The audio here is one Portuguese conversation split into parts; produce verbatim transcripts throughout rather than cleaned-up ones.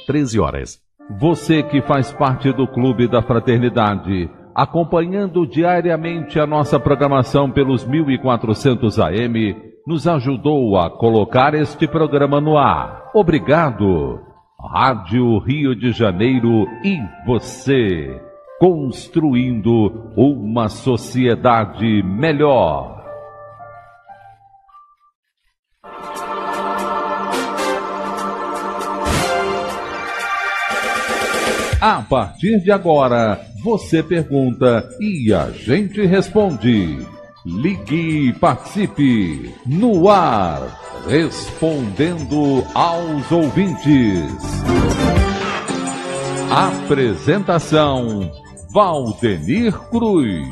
treze horas. Você que faz parte do Clube da Fraternidade, acompanhando diariamente a nossa programação pelos mil e quatrocentos A M, nos ajudou a colocar este programa no ar. Obrigado. Rádio Rio de Janeiro e você, construindo uma sociedade melhor. A partir de agora, você pergunta e a gente responde. Ligue e participe no ar, respondendo aos ouvintes. Apresentação, Valdenir Cruz.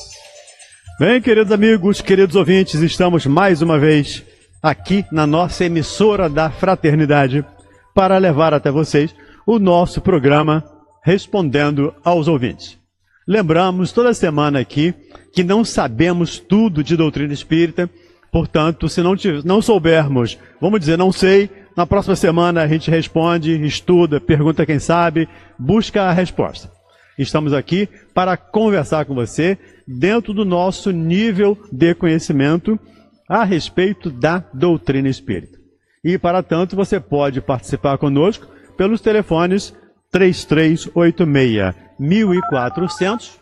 Bem, queridos amigos, queridos ouvintes, estamos mais uma vez aqui na nossa emissora da Fraternidade para levar até vocês o nosso programa Respondendo aos Ouvintes. Lembramos toda semana aqui que não sabemos tudo de doutrina espírita, portanto, se não, não soubermos, vamos dizer, não sei, na próxima semana a gente responde, estuda, pergunta quem sabe, busca a resposta. Estamos aqui para conversar com você dentro do nosso nível de conhecimento a respeito da doutrina espírita. E, para tanto, você pode participar conosco pelos telefones três três oito seis, mil e quatrocentos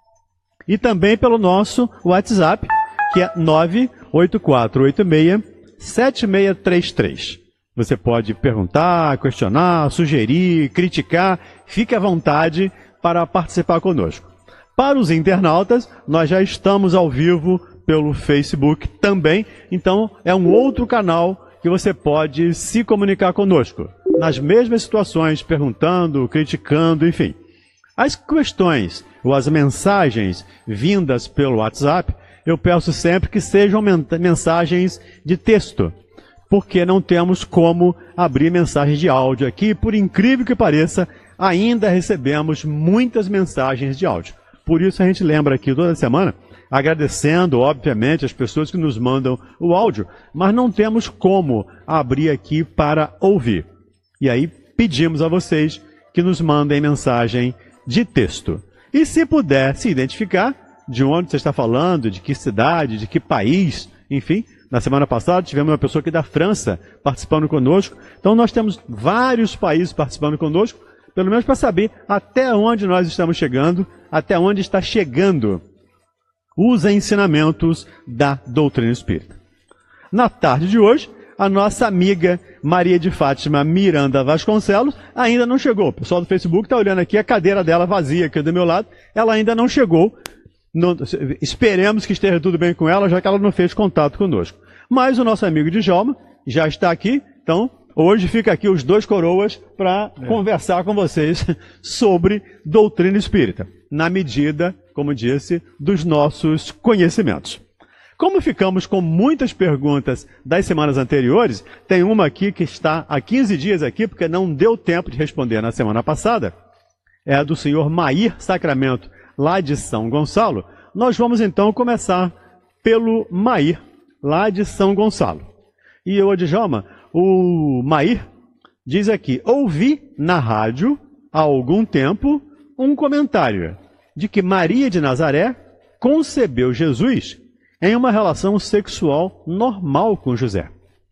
e também pelo nosso WhatsApp, que é nove oito quatro oito seis, sete seis três três. Você pode perguntar, questionar, sugerir, criticar, fique à vontade para participar conosco. Para os internautas, nós já estamos ao vivo pelo Facebook também, então é um outro canal que você pode se comunicar conosco. Nas mesmas situações, perguntando, criticando, enfim. As questões ou as mensagens vindas pelo WhatsApp, eu peço sempre que sejam mensagens de texto, porque não temos como abrir mensagens de áudio aqui. Por incrível que pareça, ainda recebemos muitas mensagens de áudio. Por isso a gente lembra aqui toda semana, agradecendo, obviamente, as pessoas que nos mandam o áudio, mas não temos como abrir aqui para ouvir. E aí pedimos a vocês que nos mandem mensagem de texto. E se puder se identificar, de onde você está falando, de que cidade, de que país, enfim. Na semana passada tivemos uma pessoa aqui da França participando conosco. Então nós temos vários países participando conosco, pelo menos para saber até onde nós estamos chegando, até onde está chegando os ensinamentos da doutrina espírita. Na tarde de hoje, a nossa amiga Maria de Fátima Miranda Vasconcelos ainda não chegou. O pessoal do Facebook está olhando aqui a cadeira dela vazia aqui do meu lado. Ela ainda não chegou. Não, esperemos que esteja tudo bem com ela, já que ela não fez contato conosco. Mas o nosso amigo Djalma já está aqui. Então, hoje fica aqui os dois coroas para é. conversar com vocês sobre doutrina espírita, na medida, como disse, dos nossos conhecimentos. Como ficamos com muitas perguntas das semanas anteriores, tem uma aqui que está há quinze dias aqui, porque não deu tempo de responder na semana passada, é a do senhor Mair Sacramento, lá de São Gonçalo. Nós vamos então começar pelo Mair, lá de São Gonçalo. E eu, Djalma, o Mair diz aqui: ouvi na rádio, há algum tempo, um comentário de que Maria de Nazaré concebeu Jesus em uma relação sexual normal com José.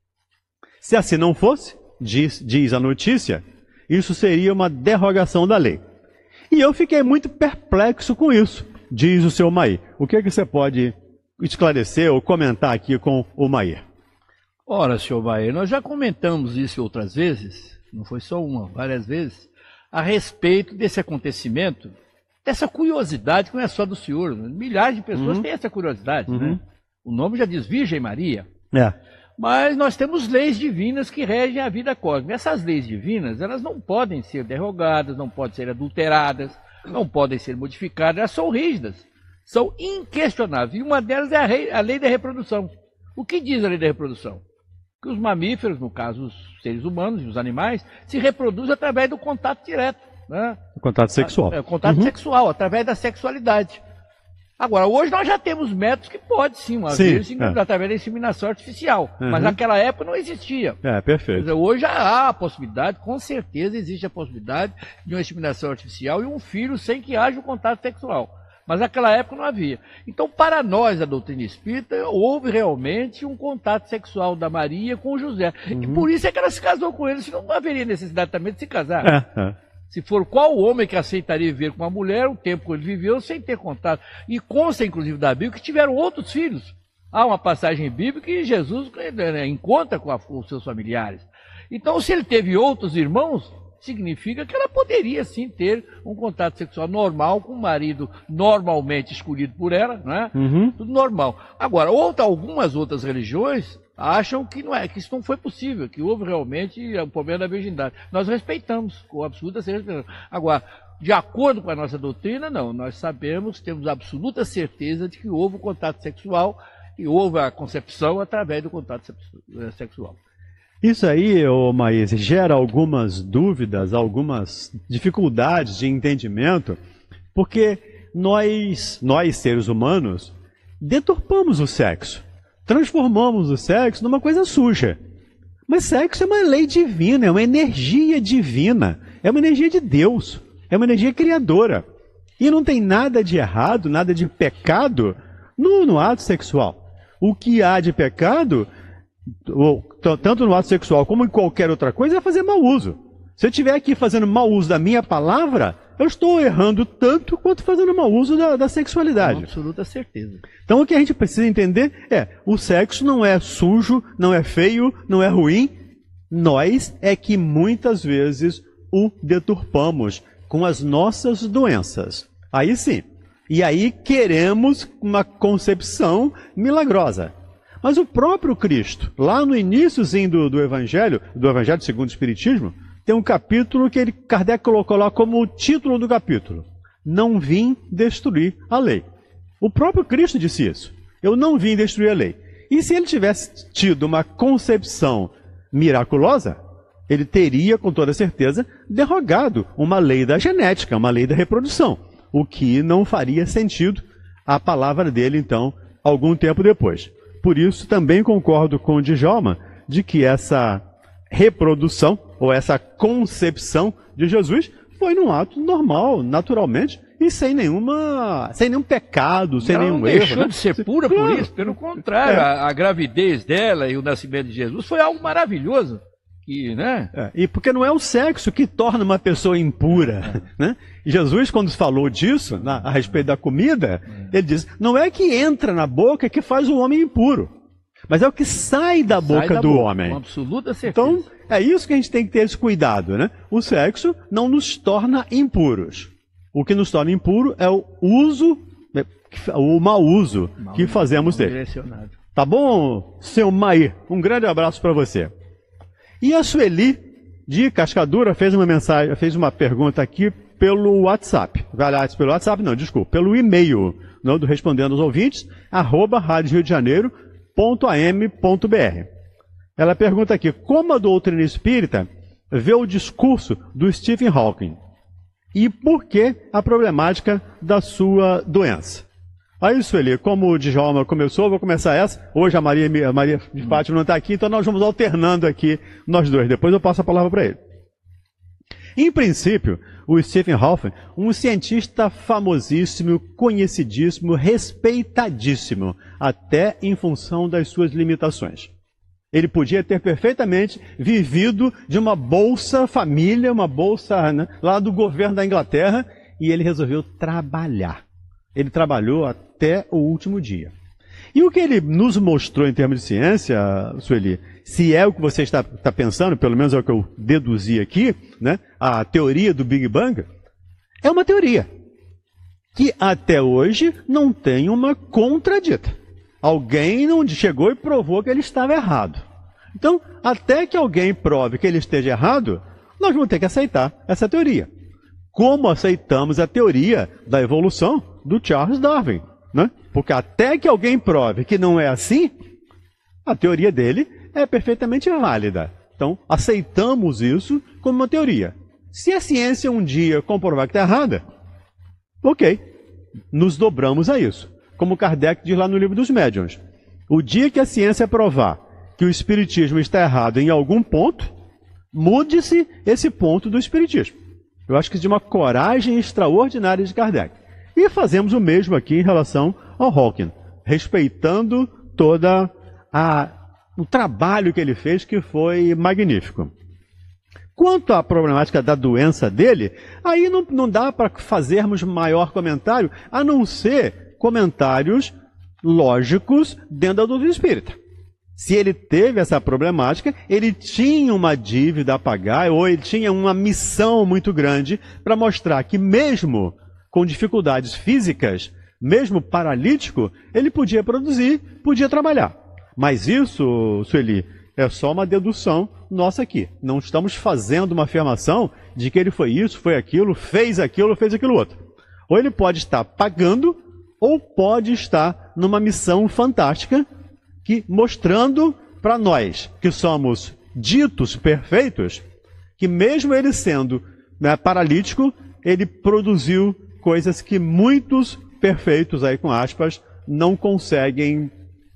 Se assim não fosse, diz, diz a notícia, isso seria uma derrogação da lei. E eu fiquei muito perplexo com isso, diz o seu Mair. O que é que você pode esclarecer ou comentar aqui com o Mair? Ora, senhor Mair, nós já comentamos isso outras vezes, não foi só uma, várias vezes, a respeito desse acontecimento, dessa curiosidade que não é só do senhor. Milhares de pessoas uhum. têm essa curiosidade, uhum. né? O nome já diz Virgem Maria. É. Mas nós temos leis divinas que regem a vida cósmica. Essas leis divinas, elas não podem ser derrogadas, não podem ser adulteradas, não podem ser modificadas, elas são rígidas, são inquestionáveis. E uma delas é a, rei, a lei da reprodução. O que diz a lei da reprodução? Que os mamíferos, no caso os seres humanos e os animais, se reproduzem através do contato direto. Né? O contato sexual. É, o contato uhum. sexual, através da sexualidade. Agora, hoje nós já temos métodos que pode sim, uma Sim, vez, é. através da inseminação artificial. Uhum. Mas naquela época não existia. É, Quer perfeito. dizer, hoje já há a possibilidade, com certeza existe a possibilidade de uma inseminação artificial e um filho sem que haja o contato sexual. Mas naquela época não havia. Então, para nós, a doutrina espírita, houve realmente um contato sexual da Maria com o José. Uhum. E por isso é que ela se casou com ele, senão não haveria necessidade também de se casar. É, é. Se for qual homem que aceitaria viver com uma mulher o tempo que ele viveu sem ter contato. E consta, inclusive, da Bíblia que tiveram outros filhos. Há uma passagem bíblica que Jesus né, encontra com, a, com os seus familiares. Então, se ele teve outros irmãos, significa que ela poderia sim ter um contato sexual normal com um marido normalmente escolhido por ela, né? Uhum. Tudo normal. Agora, outra, algumas outras religiões acham que não é, que isso não foi possível, que houve realmente o problema da virgindade. Nós respeitamos, com absoluta certeza. Agora, de acordo com a nossa doutrina, não. Nós sabemos, temos absoluta certeza de que houve o contato sexual e houve a concepção através do contato sexual. Isso aí, ô Maís, gera algumas dúvidas, algumas dificuldades de entendimento, porque nós, nós seres humanos, deturpamos o sexo. Transformamos o sexo numa coisa suja. Mas sexo é uma lei divina, é uma energia divina, é uma energia de Deus, é uma energia criadora. E não tem nada de errado, nada de pecado no, no ato sexual. O que há de pecado, ou, tanto no ato sexual como em qualquer outra coisa, é fazer mau uso. Se eu estiver aqui fazendo mau uso da minha palavra, eu estou errando tanto quanto fazendo mau uso da, da sexualidade. Com absoluta certeza. Então o que a gente precisa entender é, o sexo não é sujo, não é feio, não é ruim. Nós é que muitas vezes o deturpamos com as nossas doenças. Aí sim. E aí queremos uma concepção milagrosa. Mas o próprio Cristo, lá no iníciozinho do, do Evangelho, do Evangelho segundo o Espiritismo, tem um capítulo que ele, Kardec colocou lá como o título do capítulo. Não vim destruir a lei. O próprio Cristo disse isso. Eu não vim destruir a lei. E se ele tivesse tido uma concepção miraculosa, ele teria, com toda certeza, derrogado uma lei da genética, uma lei da reprodução. O que não faria sentido a palavra dele, então, algum tempo depois. Por isso, também concordo com o Djalma de que essa reprodução, ou essa concepção de Jesus, foi num ato normal, naturalmente, e sem nenhuma, sem nenhum pecado, sem não, nenhum não erro. deixou Né? de ser pura por isso, pelo contrário, é. a, a gravidez dela e o nascimento de Jesus foi algo maravilhoso. Que, né? É, e porque não é o sexo que torna uma pessoa impura. É. Né? E Jesus, quando falou disso, na, a respeito da comida, é. ele diz, não é que entra na boca que faz o homem impuro, mas é o que sai da sai boca da do boca, homem. Com absoluta certeza. Então, é isso que a gente tem que ter esse cuidado. Né? O sexo não nos torna impuros. O que nos torna impuro é o uso, o mau uso mal, que fazemos dele. Tá bom, seu Maí? Um grande abraço para você. E a Sueli, de Cascadura, fez uma mensagem, fez uma pergunta aqui pelo WhatsApp. Aliás, pelo WhatsApp não, desculpa, pelo e-mail, não, do Respondendo aos Ouvintes, arroba rádio rio de janeiro ponto a m ponto b r. Ela pergunta aqui, como a doutrina espírita vê o discurso do Stephen Hawking? E por que a problemática da sua doença? Aí, Sueli, como o Djalma começou, eu vou começar essa. Hoje a Maria, a Maria de Fátima não está aqui, então nós vamos alternando aqui nós dois. Depois eu passo a palavra para ele. Em princípio, o Stephen Hawking, um cientista famosíssimo, conhecidíssimo, respeitadíssimo, até em função das suas limitações. Ele podia ter perfeitamente vivido de uma bolsa família, uma bolsa, né, lá do governo da Inglaterra, e ele resolveu trabalhar. Ele trabalhou até o último dia. E o que ele nos mostrou em termos de ciência, Sueli, se é o que você está, está pensando, pelo menos é o que eu deduzi aqui, né, a teoria do Big Bang, é uma teoria que até hoje não tem uma contradita. Alguém não chegou e provou que ele estava errado. Então, até que alguém prove que ele esteja errado, nós vamos ter que aceitar essa teoria. Como aceitamos a teoria da evolução do Charles Darwin, né? Porque até que alguém prove que não é assim, a teoria dele é perfeitamente válida. Então, aceitamos isso como uma teoria. Se a ciência um dia comprovar que está errada, ok. nos dobramos a isso. Como Kardec diz lá no Livro dos Médiuns. O dia que a ciência provar que o espiritismo está errado em algum ponto, mude-se esse ponto do espiritismo. Eu acho que de uma coragem extraordinária de Kardec. E fazemos o mesmo aqui em relação ao Hawking, respeitando toda a, o trabalho que ele fez, que foi magnífico. Quanto à problemática da doença dele, aí não, não dá para fazermos maior comentário, a não ser comentários lógicos dentro da doutrina espírita. Se ele teve essa problemática, ele tinha uma dívida a pagar, ou ele tinha uma missão muito grande para mostrar que mesmo com dificuldades físicas, mesmo paralítico, ele podia produzir, podia trabalhar. Mas isso, Sueli, é só uma dedução nossa aqui. Não estamos fazendo uma afirmação de que ele foi isso, foi aquilo, fez aquilo, fez aquilo outro. Ou ele pode estar pagando, ou pode estar numa missão fantástica, que mostrando para nós, que somos ditos perfeitos, que mesmo ele sendo, né, paralítico, ele produziu coisas que muitos perfeitos, aí com aspas, não conseguem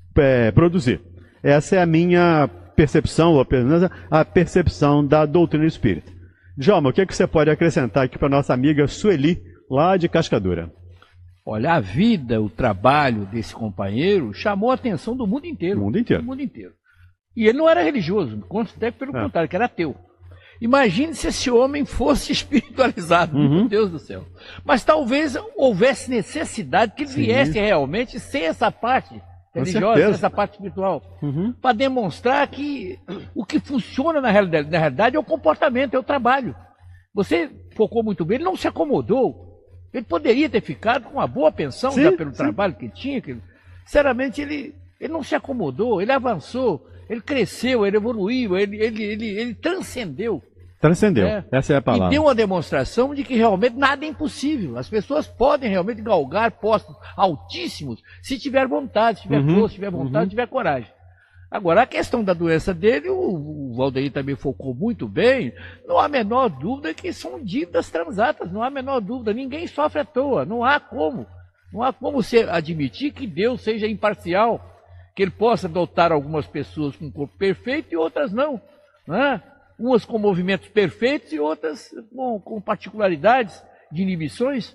é, produzir. Essa é a minha percepção, ou apenas a percepção da doutrina espírita. Djalma, o que, é que você pode acrescentar aqui para nossa amiga Sueli, lá de Cascadura? Olha, a vida, o trabalho desse companheiro chamou a atenção do mundo inteiro. O mundo inteiro. Do mundo inteiro. E ele não era religioso, até pelo é. contrário, que era ateu. Imagine se esse homem fosse espiritualizado, uhum. meu Deus do céu. Mas talvez houvesse necessidade que ele Sim. viesse realmente sem essa parte religiosa, sem essa parte espiritual, uhum. para demonstrar que o que funciona na realidade, na realidade é o comportamento, é o trabalho. Você focou muito bem, ele não se acomodou. Ele poderia ter ficado com uma boa pensão sim, já pelo sim. trabalho que tinha. Que, sinceramente, ele, ele não se acomodou, ele avançou, ele cresceu, ele evoluiu, ele, ele, ele, ele transcendeu. Transcendeu, né? Essa é a palavra. E deu uma demonstração de que realmente nada é impossível. As pessoas podem realmente galgar postos altíssimos se tiver vontade, se tiver uhum, força, se tiver vontade, uhum. se tiver coragem. Agora, a questão da doença dele, o, o Valdeir também focou muito bem, não há a menor dúvida que são dívidas transatas, não há a menor dúvida, ninguém sofre à toa, não há como. Não há como você admitir que Deus seja imparcial, que ele possa dotar algumas pessoas com um corpo perfeito e outras não, né? Umas com movimentos perfeitos e outras com, com particularidades de inibições.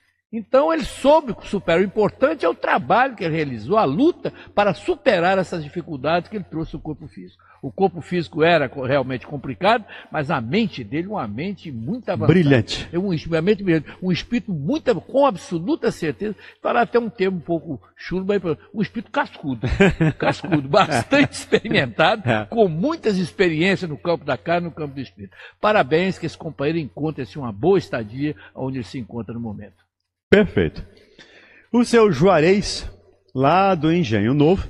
Então ele soube superar. O importante é o trabalho que ele realizou, a luta para superar essas dificuldades que ele trouxe ao corpo físico. O corpo físico era realmente complicado, mas a mente dele, uma mente muito avançada. Brilhante. Um, uma mente brilhante. Um espírito muito, com absoluta certeza, falar até um termo um pouco chulo, mas um espírito cascudo. Cascudo, bastante experimentado, é. com muitas experiências no campo da carne e no campo do espírito. Parabéns que esse companheiro encontre-se uma boa estadia onde ele se encontra no momento. Perfeito. O seu Juarez, lá do Engenho Novo,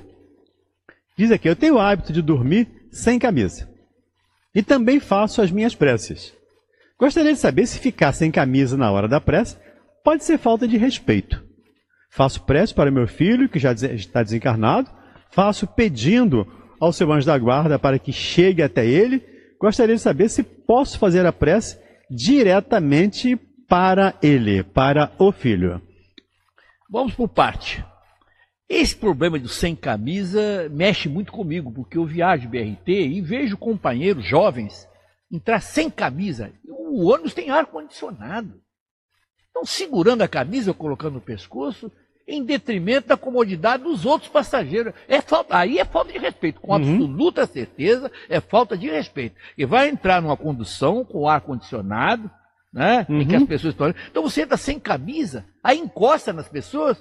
diz aqui: eu tenho o hábito de dormir sem camisa. E também faço as minhas preces. Gostaria de saber se ficar sem camisa na hora da prece pode ser falta de respeito. Faço prece para meu filho, que já está desencarnado. Faço pedindo ao seu anjo da guarda para que chegue até ele. Gostaria de saber se posso fazer a prece diretamente para ele, para o filho. Vamos por parte. Esse problema do sem camisa mexe muito comigo, porque eu viajo de B R T e vejo companheiros jovens entrar sem camisa. O ônibus tem ar-condicionado. Estão segurando a camisa ou colocando no pescoço em detrimento da comodidade dos outros passageiros. É falta, aí é falta de respeito, com absoluta uhum. certeza, é falta de respeito. E vai entrar numa condução com ar-condicionado, né? Uhum. Em que as pessoas estão... Então você entra sem camisa, aí encosta nas pessoas.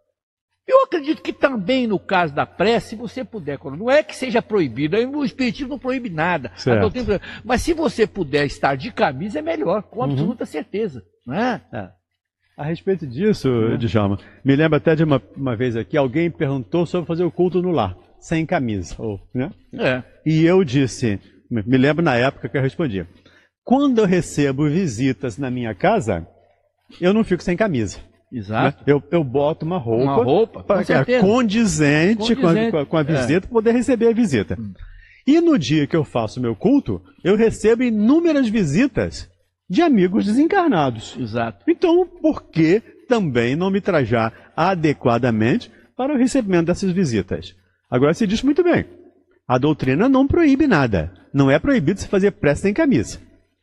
Eu acredito que também no caso da prece, se você puder, não é que seja proibido, o espiritismo não proíbe nada, doutrina, mas se você puder estar de camisa é melhor, com absoluta uhum. certeza, não é? É. A respeito disso, uhum. Djalma, me lembro até de uma, uma vez aqui, alguém perguntou sobre fazer o culto no lar, sem camisa, ou, né? É. E eu disse, me lembro na época que eu respondi, quando eu recebo visitas na minha casa, eu não fico sem camisa. Exato. Né? Eu, eu boto uma roupa, uma roupa pra, é, condizente, condizente. Com, a, com a visita, é. para poder receber a visita. Hum. E no dia que eu faço meu culto, eu recebo inúmeras visitas de amigos desencarnados. Exato. Então, por que também não me trajar adequadamente para o recebimento dessas visitas. Agora, se diz muito bem, a doutrina não proíbe nada. Não é proibido se fazer prece em camisa.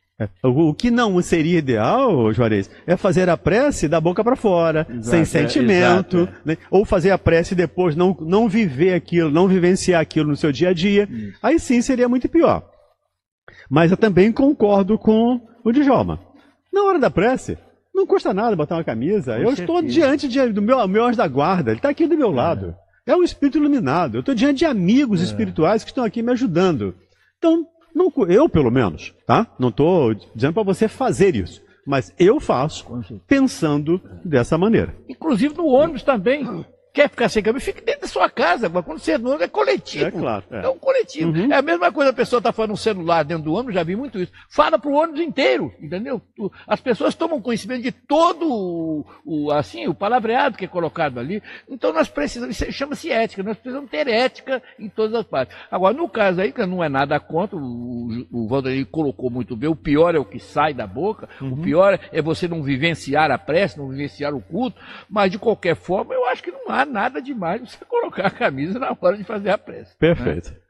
O que não seria ideal, Juarez, é fazer a prece da boca para fora, exato, sem sentimento, é, exato, né? Ou fazer a prece e depois não, não viver aquilo, não vivenciar aquilo no seu dia a dia. Isso. Aí sim seria muito pior. Mas eu também concordo com o Djalma. Na hora da prece, não custa nada botar uma camisa. Com eu certeza. Estou diante de, do meu, meu anjo da guarda, ele está aqui do meu lado. É, é um espírito iluminado. Eu estou diante de amigos é. espirituais que estão aqui me ajudando. Então, não, eu, pelo menos, tá? Não estou dizendo para você fazer isso, mas eu faço pensando dessa maneira. Inclusive no ônibus também. Quer ficar sem camisa? Fique dentro da sua casa. Mas quando você é no ônibus, é coletivo. É claro. É, é um coletivo. Uhum. É a mesma coisa, a pessoa está falando no celular dentro do ônibus, já vi muito isso. Fala para o ônibus inteiro, entendeu? As pessoas tomam conhecimento de todo o, o, assim, o palavreado que é colocado ali. Então nós precisamos, isso chama-se ética, nós precisamos ter ética em todas as partes. Agora, no caso aí, que não é nada contra, o, o Valdir colocou muito bem, o pior é o que sai da boca, uhum. o pior é você não vivenciar a prece, não vivenciar o culto, mas de qualquer forma, eu acho que não há nada demais você colocar a camisa na hora de fazer a prece. Perfeito. Né?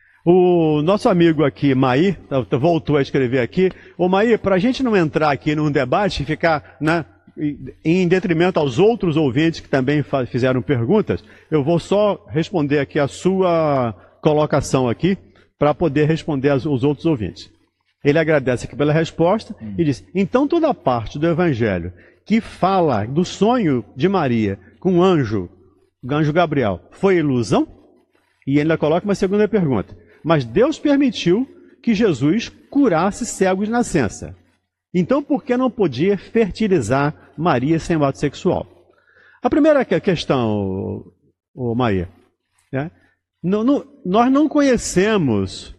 O nosso amigo aqui, Maí, voltou a escrever aqui. Ô Maí, para a gente não entrar aqui num debate e ficar, né, em detrimento aos outros ouvintes que também fizeram perguntas, eu vou só responder aqui a sua colocação aqui para poder responder aos outros ouvintes. Ele agradece aqui pela resposta hum. e diz, então toda a parte do Evangelho que fala do sonho de Maria com o anjo, o anjo Gabriel, foi ilusão? E ainda coloca uma segunda pergunta. Mas Deus permitiu que Jesus curasse cegos de nascença. Então, por que não podia fertilizar Maria sem o ato sexual? A primeira questão, ô Maria, né? não, não, nós não conhecemos,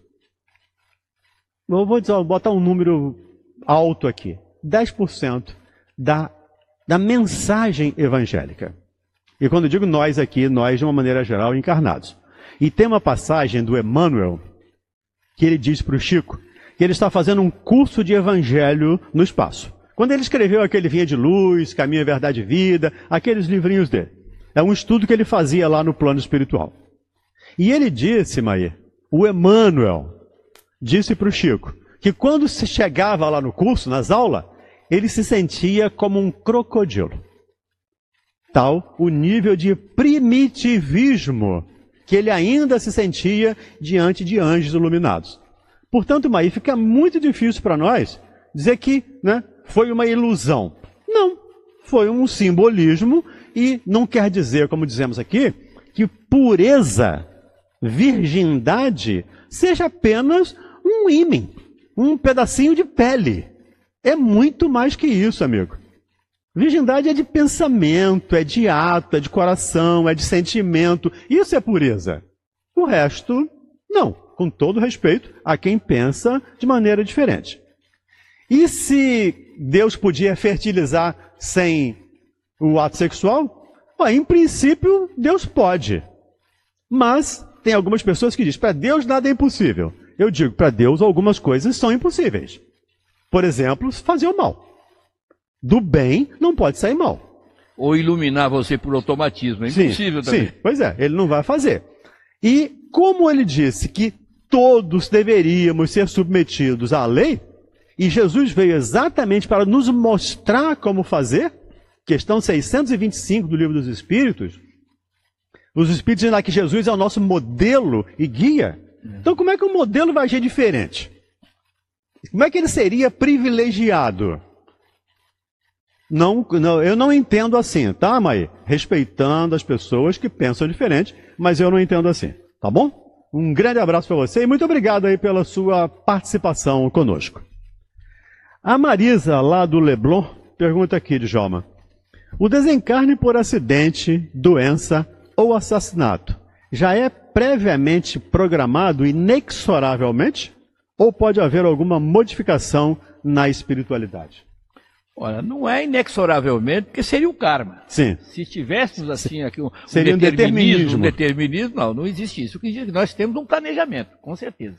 eu vou dizer, vou botar um número alto aqui, dez por cento da, da mensagem evangélica. E quando eu digo nós aqui, nós de uma maneira geral, encarnados. E tem uma passagem do Emmanuel, que ele diz para o Chico, que ele está fazendo um curso de evangelho no espaço. Quando ele escreveu aquele Vinha de Luz, Caminho, Verdade e Vida, aqueles livrinhos dele. É um estudo que ele fazia lá no plano espiritual. E ele disse, Maia, o Emmanuel disse para o Chico, que quando se chegava lá no curso, nas aulas, ele se sentia como um crocodilo. Tal o nível de primitivismo que ele ainda se sentia diante de anjos iluminados. Portanto, Maí, fica muito difícil para nós dizer que, né, foi uma ilusão. Não, foi um simbolismo e não quer dizer, como dizemos aqui, que pureza, virgindade, seja apenas um ímã, um pedacinho de pele. É muito mais que isso, amigo. Virgindade é de pensamento, é de ato, é de coração, é de sentimento. Isso é pureza. O resto, não. Com todo respeito a quem pensa de maneira diferente. E se Deus podia fertilizar sem o ato sexual? Bom, em princípio, Deus pode. Mas tem algumas pessoas que dizem, para Deus nada é impossível. Eu digo, para Deus algumas coisas são impossíveis. Por exemplo, fazer o mal. Do bem não pode sair mal. Ou iluminar você por automatismo. É impossível sim, também. Sim, pois é, ele não vai fazer. E como ele disse que todos deveríamos ser submetidos à lei, e Jesus veio exatamente para nos mostrar como fazer, questão seiscentos e vinte e cinco do Livro dos Espíritos, os Espíritos dizem lá que Jesus é o nosso modelo e guia. Então como é que o modelo vai agir diferente? Como é que ele seria privilegiado? Não, não, eu não entendo assim, tá, Maí? Respeitando as pessoas que pensam diferente, mas eu não entendo assim, tá bom? Um grande abraço para você e muito obrigado aí pela sua participação conosco. A Marisa, lá do Leblon, pergunta aqui, Djalma. O desencarne por acidente, doença ou assassinato já é previamente programado inexoravelmente? Ou pode haver alguma modificação na espiritualidade? Olha, não é inexoravelmente, porque seria o karma. Sim. Se tivéssemos assim aqui um, seria um determinismo, um determinismo, não, não existe isso. O que nós temos um planejamento, com certeza.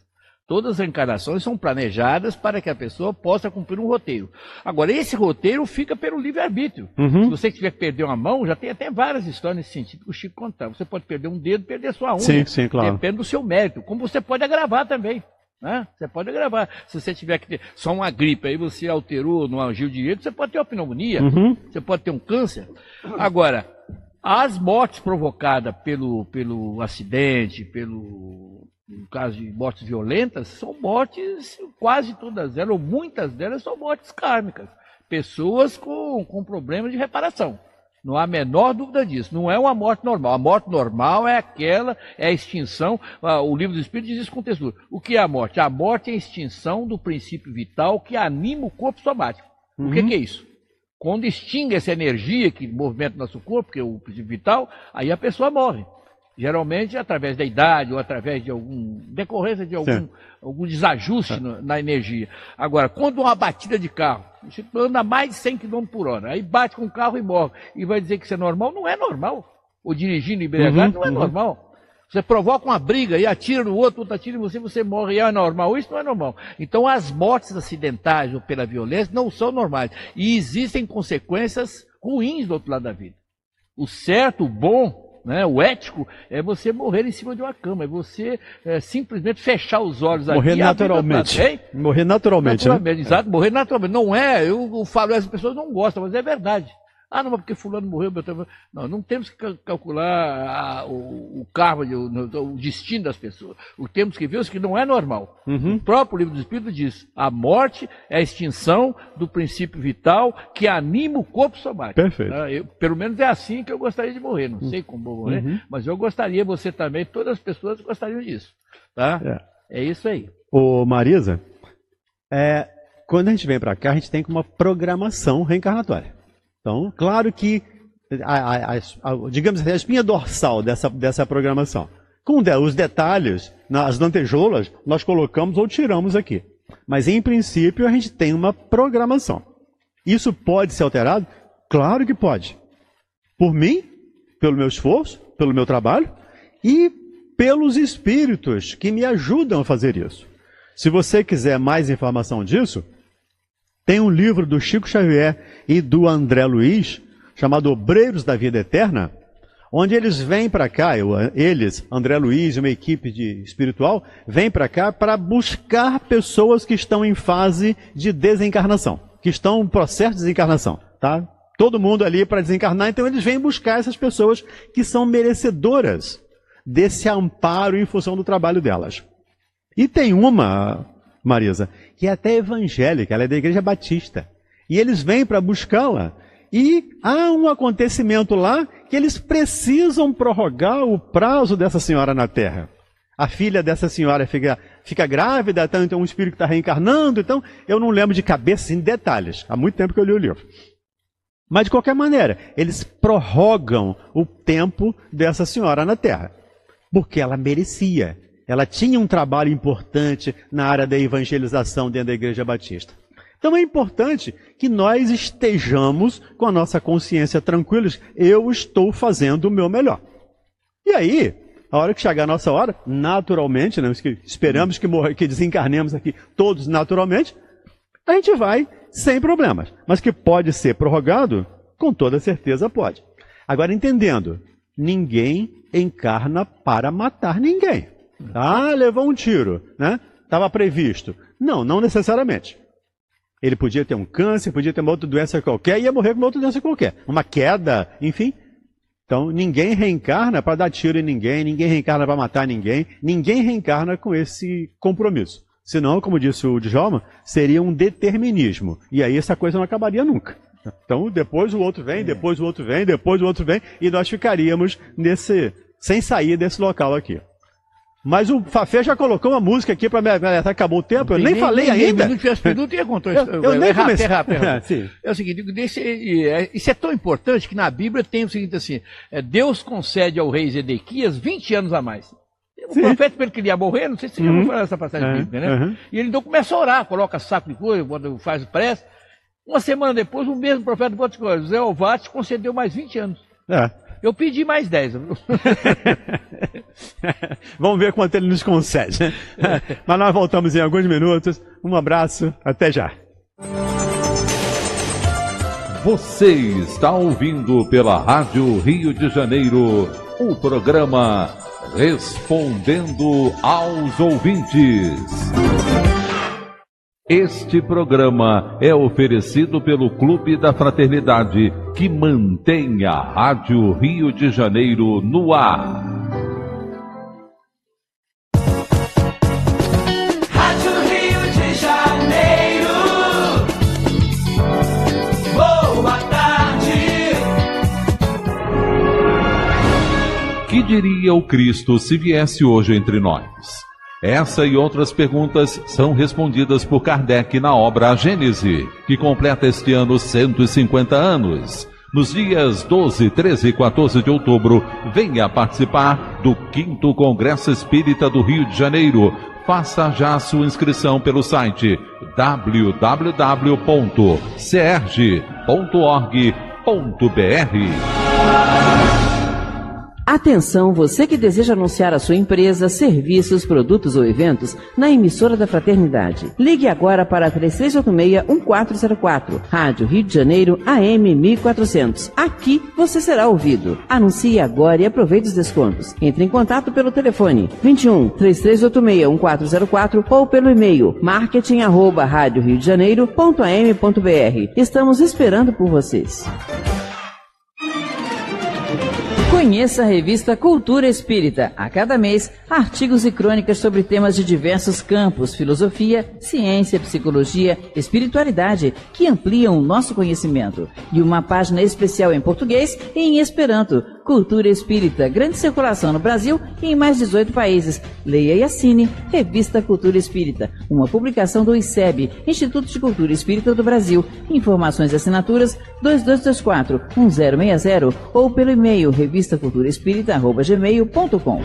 Todas as encarnações são planejadas para que a pessoa possa cumprir um roteiro. Agora, esse roteiro fica pelo livre-arbítrio. Uhum. Se você tiver que perder uma mão, já tem até várias histórias nesse sentido que o Chico contava. Você pode perder um dedo, perder sua unha. Sim, sim, claro. Depende do seu mérito. Como você pode agravar também. Né? Você pode agravar. Se você tiver que ter só uma gripe, aí você alterou, não agiu direito, você pode ter uma pneumonia, Uhum. você pode ter um câncer. Agora, as mortes provocadas pelo, pelo acidente, pelo... no caso de mortes violentas, são mortes, quase todas elas, ou muitas delas, são mortes kármicas. Pessoas com, com problemas de reparação. Não há a menor dúvida disso. Não é uma morte normal. A morte normal é aquela, é a extinção. O Livro do Espírito diz isso com textura. O que é a morte? A morte é a extinção do princípio vital que anima o corpo somático. Uhum. O que, que é isso? Quando extingue essa energia que movimenta o nosso corpo, que é o princípio vital, aí a pessoa morre. Geralmente através da idade ou através de algum decorrência de algum, algum desajuste no, na energia. Agora, quando uma batida de carro, você anda mais de cem quilômetros por hora, aí bate com o carro e morre, e vai dizer que isso é normal? Não é normal. Ou dirigindo embriagado, uhum, não é uhum. normal. Você provoca uma briga e atira no outro, outro atira em você, você morre, e é normal. Isso não é normal. Então as mortes acidentais ou pela violência não são normais. E existem consequências ruins do outro lado da vida. O certo, o bom, né, o ético é você morrer em cima de uma cama, é você é, simplesmente fechar os olhos morrer aqui. Naturalmente. Morrer naturalmente. Morrer naturalmente. Naturalmente, né? Exato, morrer naturalmente. Não é, eu, eu falo, as pessoas não gostam, mas é verdade. Ah, não, porque fulano morreu. Não, não temos que calcular a, o, o karma, o, o destino das pessoas. O que temos que ver é que não é normal. Uhum. O próprio Livro do Espírito diz, a morte é a extinção do princípio vital que anima o corpo somático. Perfeito. Ah, eu, pelo menos é assim que eu gostaria de morrer. Não sei como vou morrer, uhum. mas eu gostaria, você também, todas as pessoas gostariam disso. Tá? É, é isso aí. Ô Marisa, é, quando a gente vem para cá, a gente tem uma programação reencarnatória. Então, claro que, a, a, a, a, digamos assim, a espinha dorsal dessa, dessa programação, com de, os detalhes, nas lantejoulas, nós colocamos ou tiramos aqui. Mas, em princípio, a gente tem uma programação. Isso pode ser alterado? Claro que pode. Por mim, pelo meu esforço, pelo meu trabalho e pelos espíritos que me ajudam a fazer isso. Se você quiser mais informação disso, tem um livro do Chico Xavier e do André Luiz, chamado Obreiros da Vida Eterna, onde eles vêm para cá, eu, eles, André Luiz e uma equipe de espiritual, vêm para cá para buscar pessoas que estão em fase de desencarnação, que estão em processo de desencarnação, tá? Todo mundo ali para desencarnar, então eles vêm buscar essas pessoas que são merecedoras desse amparo em função do trabalho delas. E tem uma, Marisa, que é até evangélica, ela é da Igreja Batista. E eles vêm para buscá-la. E há um acontecimento lá que eles precisam prorrogar o prazo dessa senhora na Terra. A filha dessa senhora fica, fica grávida, então, então um espírito está reencarnando. Então, eu não lembro de cabeça em detalhes. Há muito tempo que eu li o livro. Mas, de qualquer maneira, eles prorrogam o tempo dessa senhora na Terra. Porque ela merecia. Ela tinha um trabalho importante na área da evangelização dentro da Igreja Batista. Então é importante que nós estejamos com a nossa consciência tranquilos. Eu estou fazendo o meu melhor. E aí, a hora que chegar a nossa hora, naturalmente, né, esperamos que, morra, que desencarnemos aqui todos naturalmente, a gente vai sem problemas. Mas que pode ser prorrogado, com toda certeza pode. Agora, entendendo, ninguém encarna para matar ninguém. Ah, levou um tiro, né? Estava previsto. Não, não necessariamente. Ele podia ter um câncer, podia ter uma outra doença qualquer, e ia morrer com uma outra doença qualquer. Uma queda, enfim. Então, ninguém reencarna para dar tiro em ninguém, ninguém reencarna para matar ninguém, ninguém reencarna com esse compromisso. Senão, como disse o Djalma, seria um determinismo. E aí essa coisa não acabaria nunca. Então, depois o outro vem, depois o outro vem, depois o outro vem, e nós ficaríamos nesse, sem sair desse local aqui. Mas o Fafé já colocou uma música aqui para me alertar, acabou o tempo, eu nem, nem falei nem, ainda. Nem minuto, minuto ia contar isso. Eu, eu, eu nem comecei. Rápido, rápido. É o seguinte, desse, é, isso é tão importante que na Bíblia tem o seguinte assim, é, Deus concede ao rei Zedequias vinte anos a mais. O Sim. profeta, pelo que ele ia morrer, não sei se você uhum. já falar essa passagem uhum. bíblica, né? Uhum. E ele então começa a orar, coloca saco de coisa, faz prece. Uma semana depois, o mesmo profeta bota coisa, Zé Ovate concedeu mais vinte anos. É. Eu pedi mais dez. Vamos ver quanto ele nos concede, né? Mas nós voltamos em alguns minutos. Um abraço, até já. Você está ouvindo pela Rádio Rio de Janeiro o programa Respondendo aos Ouvintes. Este programa é oferecido pelo Clube da Fraternidade, que mantém a Rádio Rio de Janeiro no ar. Rádio Rio de Janeiro. Boa tarde. Que diria o Cristo se viesse hoje entre nós? Essa e outras perguntas são respondidas por Kardec na obra A Gênese, que completa este ano cento e cinquenta anos. Nos dias doze, treze e quatorze de outubro, venha participar do quinto Congresso Espírita do Rio de Janeiro. Faça já a sua inscrição pelo site w w w ponto cerg ponto org ponto b r. Atenção, você que deseja anunciar a sua empresa, serviços, produtos ou eventos na emissora da Fraternidade. Ligue agora para três três oito seis, um quatro zero quatro, Rádio Rio de Janeiro A M mil e quatrocentos. Aqui você será ouvido. Anuncie agora e aproveite os descontos. Entre em contato pelo telefone vinte e um, três três oito seis, um quatro zero quatro ou pelo e-mail marketing arroba rádio rio de janeiro ponto a m ponto b r. Estamos esperando por vocês. Conheça a revista Cultura Espírita. A cada mês, artigos e crônicas sobre temas de diversos campos, filosofia, ciência, psicologia, espiritualidade, que ampliam o nosso conhecimento. E uma página especial em português e em Esperanto. Cultura Espírita, grande circulação no Brasil e em mais dezoito países. Leia e assine Revista Cultura Espírita, uma publicação do I C E B, Instituto de Cultura Espírita do Brasil. Informações e assinaturas dois dois dois quatro, um zero seis zero ou pelo e-mail revista cultura espírita arroba gmail ponto com.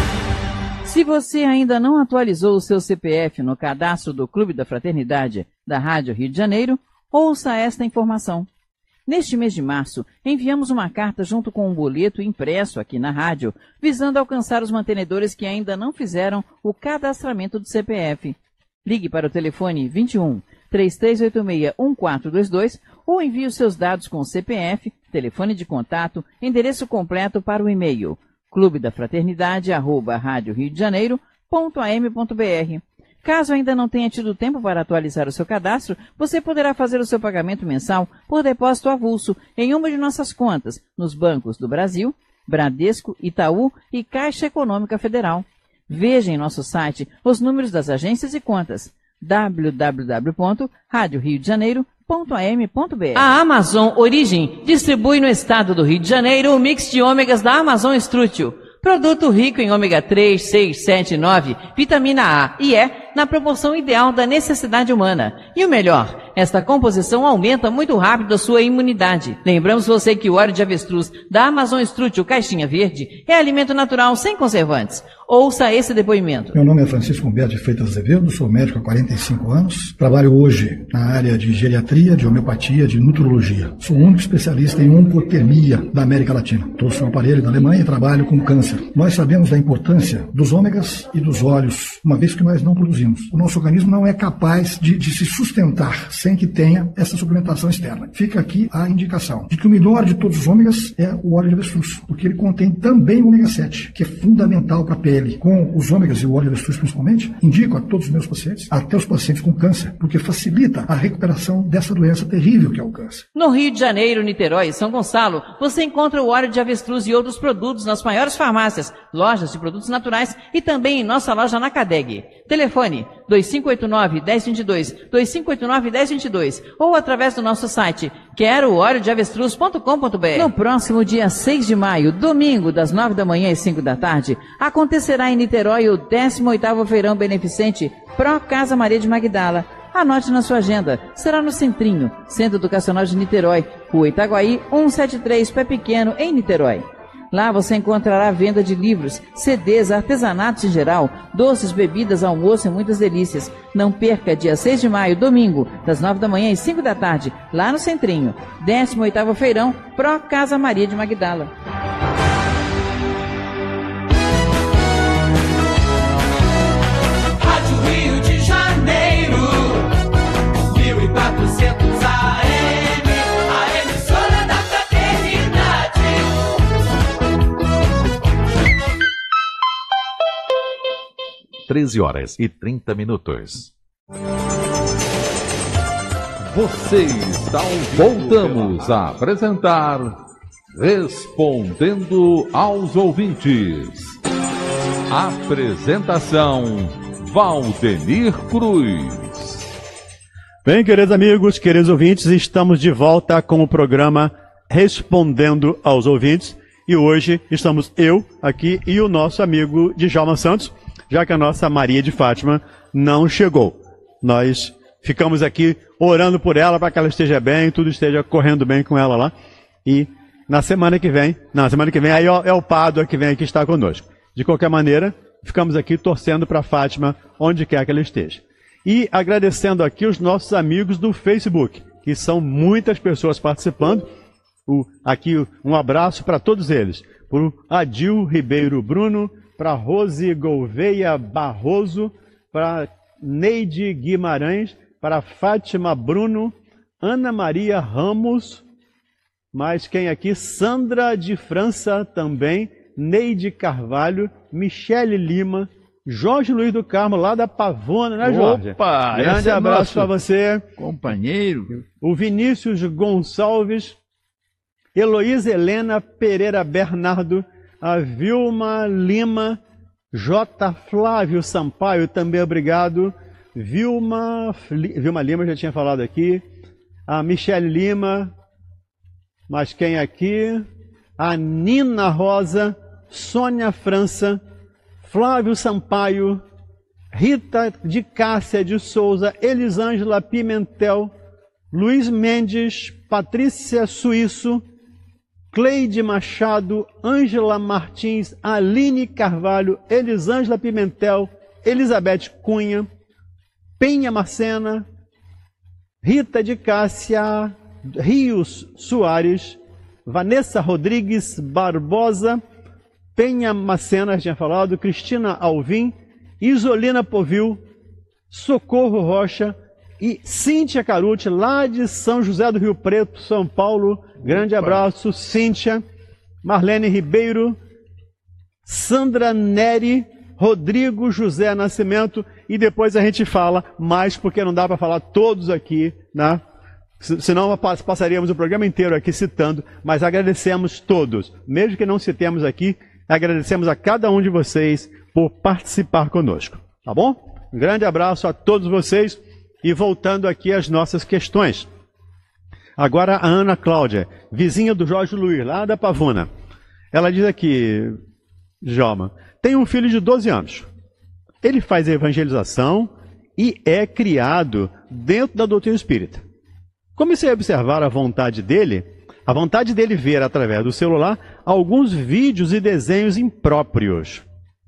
Se você ainda não atualizou o seu C P F no cadastro do Clube da Fraternidade da Rádio Rio de Janeiro, ouça esta informação. Neste mês de março, enviamos uma carta junto com um boleto impresso aqui na rádio, visando alcançar os mantenedores que ainda não fizeram o cadastramento do C P F. Ligue para o telefone vinte e um, três três oito seis, um quatro dois dois ou envie os seus dados com C P F, telefone de contato, endereço completo para o e-mail clube da fraternidade arroba rádio rio de janeiro ponto a m ponto b r. Caso ainda não tenha tido tempo para atualizar o seu cadastro, você poderá fazer o seu pagamento mensal por depósito avulso em uma de nossas contas nos bancos do Brasil, Bradesco, Itaú e Caixa Econômica Federal. Veja em nosso site os números das agências e contas w w w ponto rádio rio de janeiro ponto a m ponto b r. A Amazon Origem distribui no estado do Rio de Janeiro o mix de ômegas da Amazon Strútil. Produto rico em ômega três, seis, sete e nove, vitamina A e E, na proporção ideal da necessidade humana. E o melhor, esta composição aumenta muito rápido a sua imunidade. Lembramos você que o óleo de avestruz da Amazon Strútil Caixinha Verde é alimento natural sem conservantes. Ouça esse depoimento. Meu nome é Francisco Humberto de Freitas Azevedo, sou médico há quarenta e cinco anos. Trabalho hoje na área de geriatria, de homeopatia, de nutrologia. Sou o único especialista em oncotermia da América Latina. Trouxe um aparelho da Alemanha e trabalho com câncer. Nós sabemos da importância dos ômegas e dos óleos, uma vez que nós não produzimos. O nosso organismo não é capaz de, de se sustentar sem que tenha essa suplementação externa. Fica aqui a indicação de que o melhor de todos os ômegas é o óleo de avestruz, porque ele contém também o ômega sete, que é fundamental para a pele. Com os ômegas e o óleo de avestruz principalmente, indico a todos os meus pacientes, até os pacientes com câncer, porque facilita a recuperação dessa doença terrível que é o câncer. No Rio de Janeiro, Niterói e São Gonçalo, você encontra o óleo de avestruz e outros produtos nas maiores farmácias, lojas de produtos naturais e também em nossa loja na Cadeg. Telefone dois cinco oito nove, um zero dois dois, dois cinco oito nove, um zero dois dois ou através do nosso site quero óleo de avestruz ponto com ponto b r. No próximo dia seis de maio, domingo, das nove da manhã às cinco da tarde, acontecerá em Niterói o décimo oitavo Feirão Beneficente Pró Casa Maria de Magdala. Anote na sua agenda. Será no Centrinho, Centro Educacional de Niterói, Rua Itaguaí, cento e setenta e três, Pé Pequeno, em Niterói. Lá você encontrará venda de livros, C Ds, artesanatos em geral, doces, bebidas, almoço e muitas delícias. Não perca, dia seis de maio, domingo, das nove da manhã às cinco da tarde, lá no Centrinho. décimo oitavo Feirão, Pró Casa Maria de Magdala. treze horas e trinta minutos. Você está ouvindo. Voltamos a apresentar Respondendo aos Ouvintes. Apresentação Valdenir Cruz. Bem, queridos amigos, queridos ouvintes, estamos de volta com o programa Respondendo aos Ouvintes. E hoje estamos eu aqui e o nosso amigo Djalma Santos, já que a nossa Maria de Fátima não chegou. Nós ficamos aqui orando por ela para que ela esteja bem, tudo esteja correndo bem com ela lá. E na semana que vem, na semana que vem, aí é o Pádua que vem aqui estar conosco. De qualquer maneira, ficamos aqui torcendo para Fátima, onde quer que ela esteja. E agradecendo aqui os nossos amigos do Facebook, que são muitas pessoas participando. O, aqui um abraço para todos eles. Para o Adil Ribeiro Bruno, para Rose Gouveia Barroso, para Neide Guimarães, para Fátima Bruno, Ana Maria Ramos, mais quem aqui? Sandra de França também, Neide Carvalho, Michele Lima, Jorge Luiz do Carmo, lá da Pavona, né, Jorge? Opa! Grande abraço para você. Companheiro. O Vinícius Gonçalves, Heloísa Helena Pereira Bernardo, a Vilma Lima, J. Flávio Sampaio, também obrigado. Vilma, Vilma Lima, já tinha falado aqui. A Michele Lima, mas quem aqui? A Nina Rosa, Sônia França, Flávio Sampaio, Rita de Cássia de Souza, Elisângela Pimentel, Luiz Mendes, Patrícia Suíço, Cleide Machado, Ângela Martins, Aline Carvalho, Elisângela Pimentel, Elizabeth Cunha, Penha Marcena, Rita de Cássia, Rios Soares, Vanessa Rodrigues Barbosa, Penha Macena, tinha falado, Cristina Alvim, Isolina Povil, Socorro Rocha e Cíntia Caruti, lá de São José do Rio Preto, São Paulo. Grande abraço, Cíntia. Marlene Ribeiro, Sandra Neri, Rodrigo José Nascimento, e depois a gente fala mais, porque não dá para falar todos aqui, né? Senão passaríamos o programa inteiro aqui citando, mas agradecemos todos. Mesmo que não citemos aqui, agradecemos a cada um de vocês por participar conosco. Tá bom? Um grande abraço a todos vocês e voltando aqui às nossas questões. Agora a Ana Cláudia, vizinha do Jorge Luiz, lá da Pavuna. Ela diz aqui, Djalma, tem um filho de doze anos. Ele faz a evangelização e é criado dentro da doutrina espírita. Comecei a observar a vontade dele, a vontade dele ver através do celular alguns vídeos e desenhos impróprios.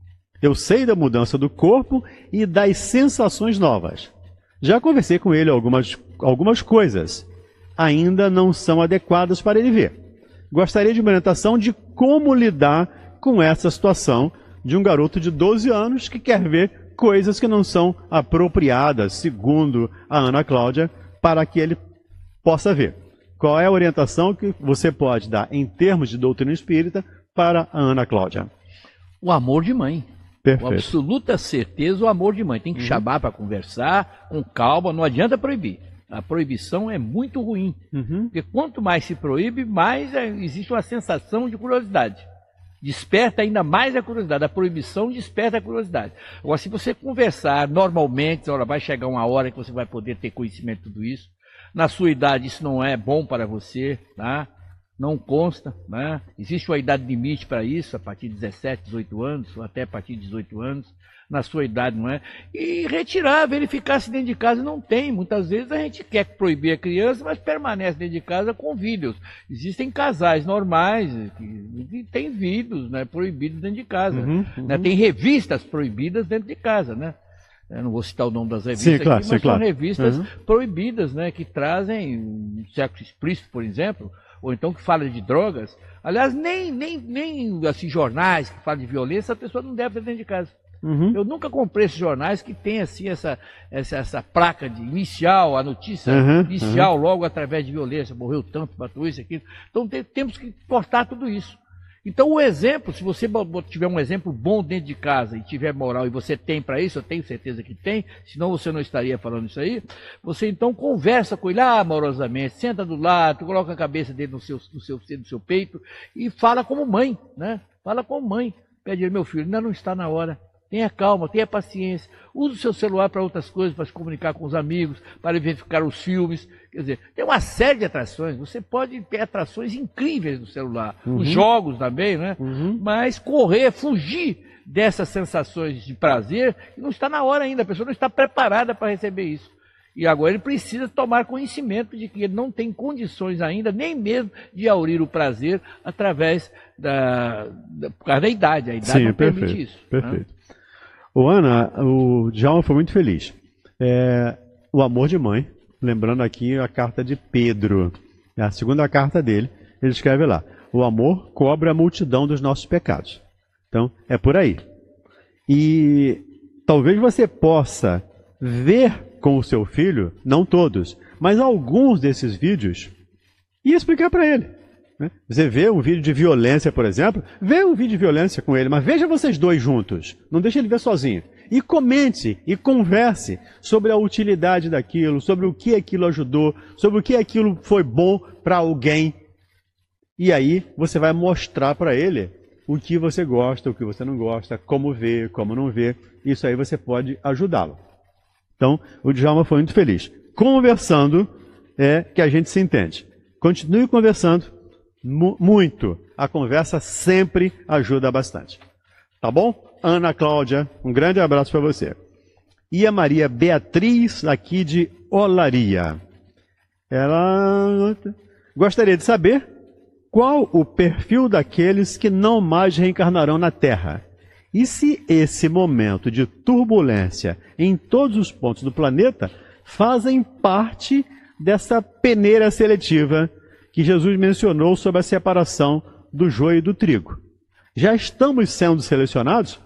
Eu sei da mudança do corpo e das sensações novas. Já conversei com ele algumas, algumas coisas. Ainda não são adequadas para ele ver. Gostaria de uma orientação de como lidar com essa situação de um garoto de doze anos que quer ver coisas que não são apropriadas, segundo a Ana Cláudia, para que ele possa ver. Qual é a orientação que você pode dar em termos de doutrina espírita para a Ana Cláudia? O amor de mãe. Perfeito. Com absoluta certeza, o amor de mãe. Tem que uhum. chamar para conversar, com calma, não adianta proibir. A proibição é muito ruim. Uhum. Porque quanto mais se proíbe, mais é, existe uma sensação de curiosidade. Desperta ainda mais a curiosidade. A proibição desperta a curiosidade. Agora, se você conversar normalmente, olha, vai chegar uma hora que você vai poder ter conhecimento de tudo isso. Na sua idade, isso não é bom para você, tá? Não consta, né? Existe uma idade limite para isso, a partir de dezessete, dezoito anos, ou até a partir de dezoito anos. Na sua idade, não é? E retirar, verificar-se dentro de casa não tem. Muitas vezes a gente quer proibir a criança, mas permanece dentro de casa com vídeos. Existem casais normais que tem vídeos, né, proibidos dentro de casa. Uhum, uhum. Né? Tem revistas proibidas dentro de casa, né? Eu não vou citar o nome das revistas sim, claro, aqui, mas sim, claro. são revistas uhum. proibidas, né, que trazem sexo explícito, por exemplo, ou então que fala de drogas. Aliás, nem, nem, nem assim, jornais que falam de violência, a pessoa não deve ter dentro de casa. Uhum. Eu nunca comprei esses jornais que tem assim essa, essa, essa placa de inicial, a notícia uhum, inicial, uhum. logo através de violência, morreu tanto, matou isso, aquilo. Então tem, temos que cortar tudo isso. Então o exemplo, se você tiver um exemplo bom dentro de casa e tiver moral e você tem para isso, eu tenho certeza que tem, senão você não estaria falando isso aí, você então conversa com ele amorosamente, senta do lado, coloca a cabeça dele no seu, no seu, no seu peito e fala como mãe, né? Fala como mãe. Pede ele, meu filho, ainda não está na hora. Tenha calma, tenha paciência. Use o seu celular para outras coisas, para se comunicar com os amigos, para verificar os filmes. Quer dizer, tem uma série de atrações. Você pode ter atrações incríveis no celular. Uhum. Os jogos também, né? Uhum. Mas correr, fugir dessas sensações de prazer, não está na hora ainda. A pessoa não está preparada para receber isso. E agora ele precisa tomar conhecimento de que ele não tem condições ainda, nem mesmo de aurir o prazer através da, da, por causa da idade. A idade Sim, não perfeito, permite isso. Perfeito. Né? Ô, Ana, o Djalma foi muito feliz. É, o amor de mãe, lembrando aqui a carta de Pedro, é a segunda carta dele, ele escreve lá, o amor cobre a multidão dos nossos pecados. Então, é por aí. E talvez você possa ver com o seu filho, não todos, mas alguns desses vídeos, e explicar para ele. Né? Você vê um vídeo de violência, por exemplo, vê um vídeo de violência com ele, mas veja vocês dois juntos, não deixe ele ver sozinho. E comente e converse sobre a utilidade daquilo, sobre o que aquilo ajudou, sobre o que aquilo foi bom para alguém. E aí você vai mostrar para ele o que você gosta, o que você não gosta, como vê, como não vê. Isso aí você pode ajudá-lo. Então, o Djalma foi muito feliz. Conversando é que a gente se entende. Continue conversando mu muito. A conversa sempre ajuda bastante. Tá bom? Ana Cláudia, um grande abraço para você. E a Maria Beatriz, aqui de Olaria. Ela gostaria de saber qual o perfil daqueles que não mais reencarnarão na Terra. E se esse momento de turbulência em todos os pontos do planeta fazem parte dessa peneira seletiva que Jesus mencionou sobre a separação do joio e do trigo. Já estamos sendo selecionados?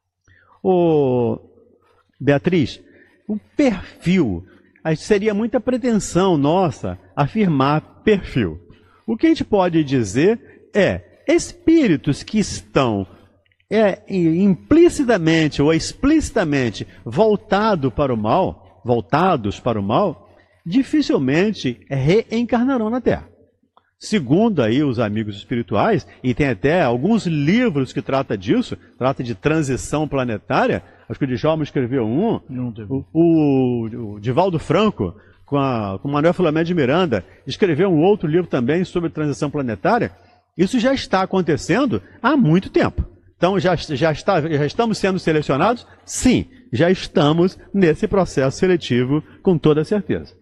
Ô, Beatriz, o perfil, seria muita pretensão nossa afirmar perfil. O que a gente pode dizer é espíritos que estão é, implicitamente ou explicitamente voltado para o mal, voltados para o mal, dificilmente reencarnarão na Terra. Segundo aí os amigos espirituais, e tem até alguns livros que tratam disso, trata de transição planetária, acho que o Djalma escreveu um, o, o, o Divaldo Franco, com, a, com Manuel Filomeno de Miranda, escreveu um outro livro também sobre transição planetária. Isso já está acontecendo há muito tempo. Então, já, já, está, já estamos sendo selecionados? Sim, já estamos nesse processo seletivo com toda certeza.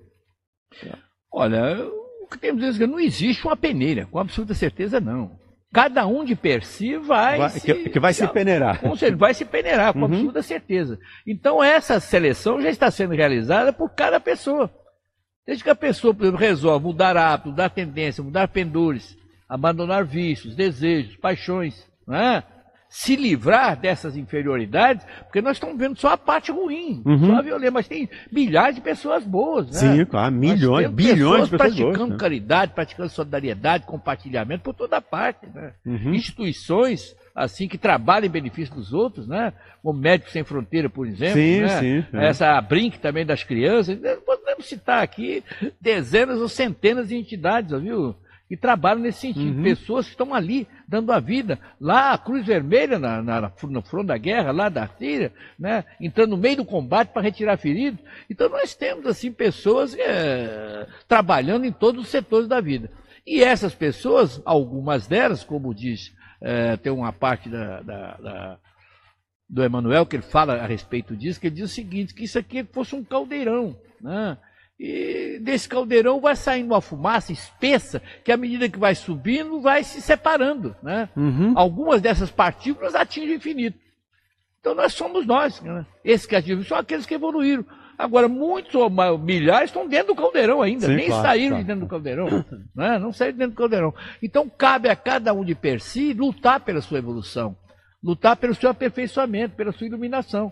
Olha, o que temos a dizer é que não existe uma peneira, com absoluta certeza não. Cada um de per si vai, vai se... Que, que vai se, se peneirar. Com certeza, vai se peneirar, com uhum. absoluta certeza. Então, essa seleção já está sendo realizada por cada pessoa. Desde que a pessoa, por exemplo, resolve mudar hábito, mudar tendência, mudar pendores, abandonar vícios, desejos, paixões, não é? Se livrar dessas inferioridades, porque nós estamos vendo só a parte ruim, uhum. só a violência, mas tem milhares de pessoas boas, né? Sim, claro, milhões, bilhões de pessoas praticando boas, né? caridade, praticando solidariedade, compartilhamento por toda parte, né? Uhum. Instituições assim que trabalham em benefício dos outros, né? Como Médicos Sem Fronteira, por exemplo, sim, né? Sim, é. Essa Brinque também das crianças, podemos citar aqui dezenas ou centenas de entidades, viu? Que trabalham nesse sentido, uhum. pessoas que estão ali, dando a vida. Lá, a Cruz Vermelha, na, na, no front da guerra, lá da Síria, né, entrando no meio do combate para retirar feridos. Então, nós temos, assim, pessoas é, trabalhando em todos os setores da vida. E essas pessoas, algumas delas, como diz, é, tem uma parte da, da, da, do Emmanuel, que ele fala a respeito disso, que ele diz o seguinte, que isso aqui fosse um caldeirão, né? E desse caldeirão vai saindo uma fumaça espessa, que à medida que vai subindo, vai se separando, né? Uhum. Algumas dessas partículas atingem o infinito. Então nós somos nós, né? Esses que atingem são aqueles que evoluíram. Agora, muitos ou milhares estão dentro do caldeirão ainda, Sim, nem claro, saíram claro. de dentro do caldeirão, né? Não saíram de dentro do caldeirão. Então cabe a cada um de per si lutar pela sua evolução, lutar pelo seu aperfeiçoamento, pela sua iluminação.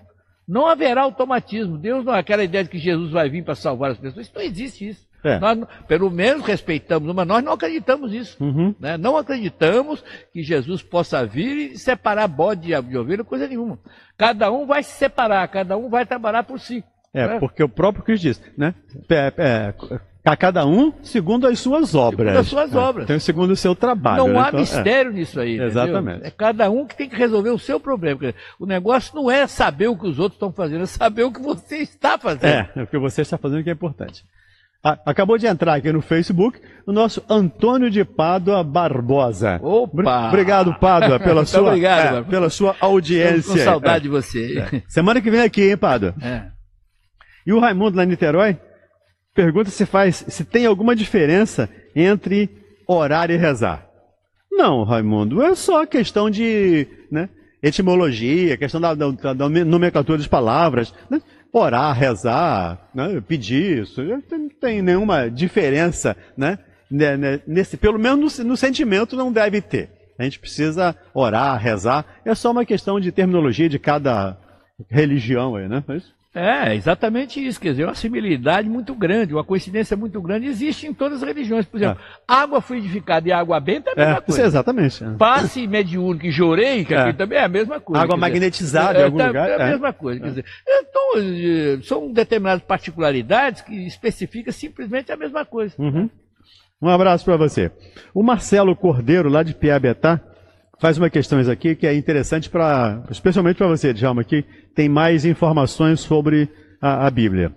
Não haverá automatismo. Deus não é aquela ideia de que Jesus vai vir para salvar as pessoas. Isso não existe isso. É. Nós, pelo menos, respeitamos, mas nós não acreditamos nisso. Uhum. Né? Não acreditamos que Jesus possa vir e separar bode de, de ovelha, coisa nenhuma. Cada um vai se separar, cada um vai trabalhar por si. É, né? porque o próprio Cristo diz, né? É, é, a cada um segundo as suas obras. Segundo as suas É, obras. então, segundo o seu trabalho. Não né? há Então, mistério nisso aí. Entendeu? Exatamente. É cada um que tem que resolver o seu problema. O negócio não é saber o que os outros estão fazendo, é saber o que você está fazendo. É, é o que você está fazendo que é importante. Ah, acabou de entrar aqui no Facebook o nosso Antônio de Pádua Barbosa. Opa! Obrigado, Pádua, pela, Muito sua, obrigado, é, pela sua audiência. Estamos com saudade É. de você. É. Semana que vem aqui, hein, Pádua? É. E o Raimundo lá em Niterói pergunta se faz, se tem alguma diferença entre orar e rezar. Não, Raimundo, é só questão de, né, etimologia, questão da, da, da nomenclatura das palavras, né? Orar, rezar, né, pedir isso, não tem nenhuma diferença, né? Nesse, pelo menos no, no sentimento não deve ter. A gente precisa orar, rezar, é só uma questão de terminologia de cada religião aí, né? É isso? É, exatamente isso. Quer dizer, uma similaridade muito grande, uma coincidência muito grande existe em todas as religiões. Por exemplo, é. água fluidificada e água benta é a mesma é, coisa. Exatamente. Passe mediúnico e joreica é. também é a mesma coisa. Água magnetizada dizer, em algum é, lugar. É a é. mesma coisa. Quer dizer, então, são determinadas particularidades que especificam simplesmente a mesma coisa. Uhum. Um abraço para você. O Marcelo Cordeiro, lá de Piabetá, faz uma questão aqui que é interessante, pra, especialmente para você, Djalma, que tem mais informações sobre a, a Bíblia.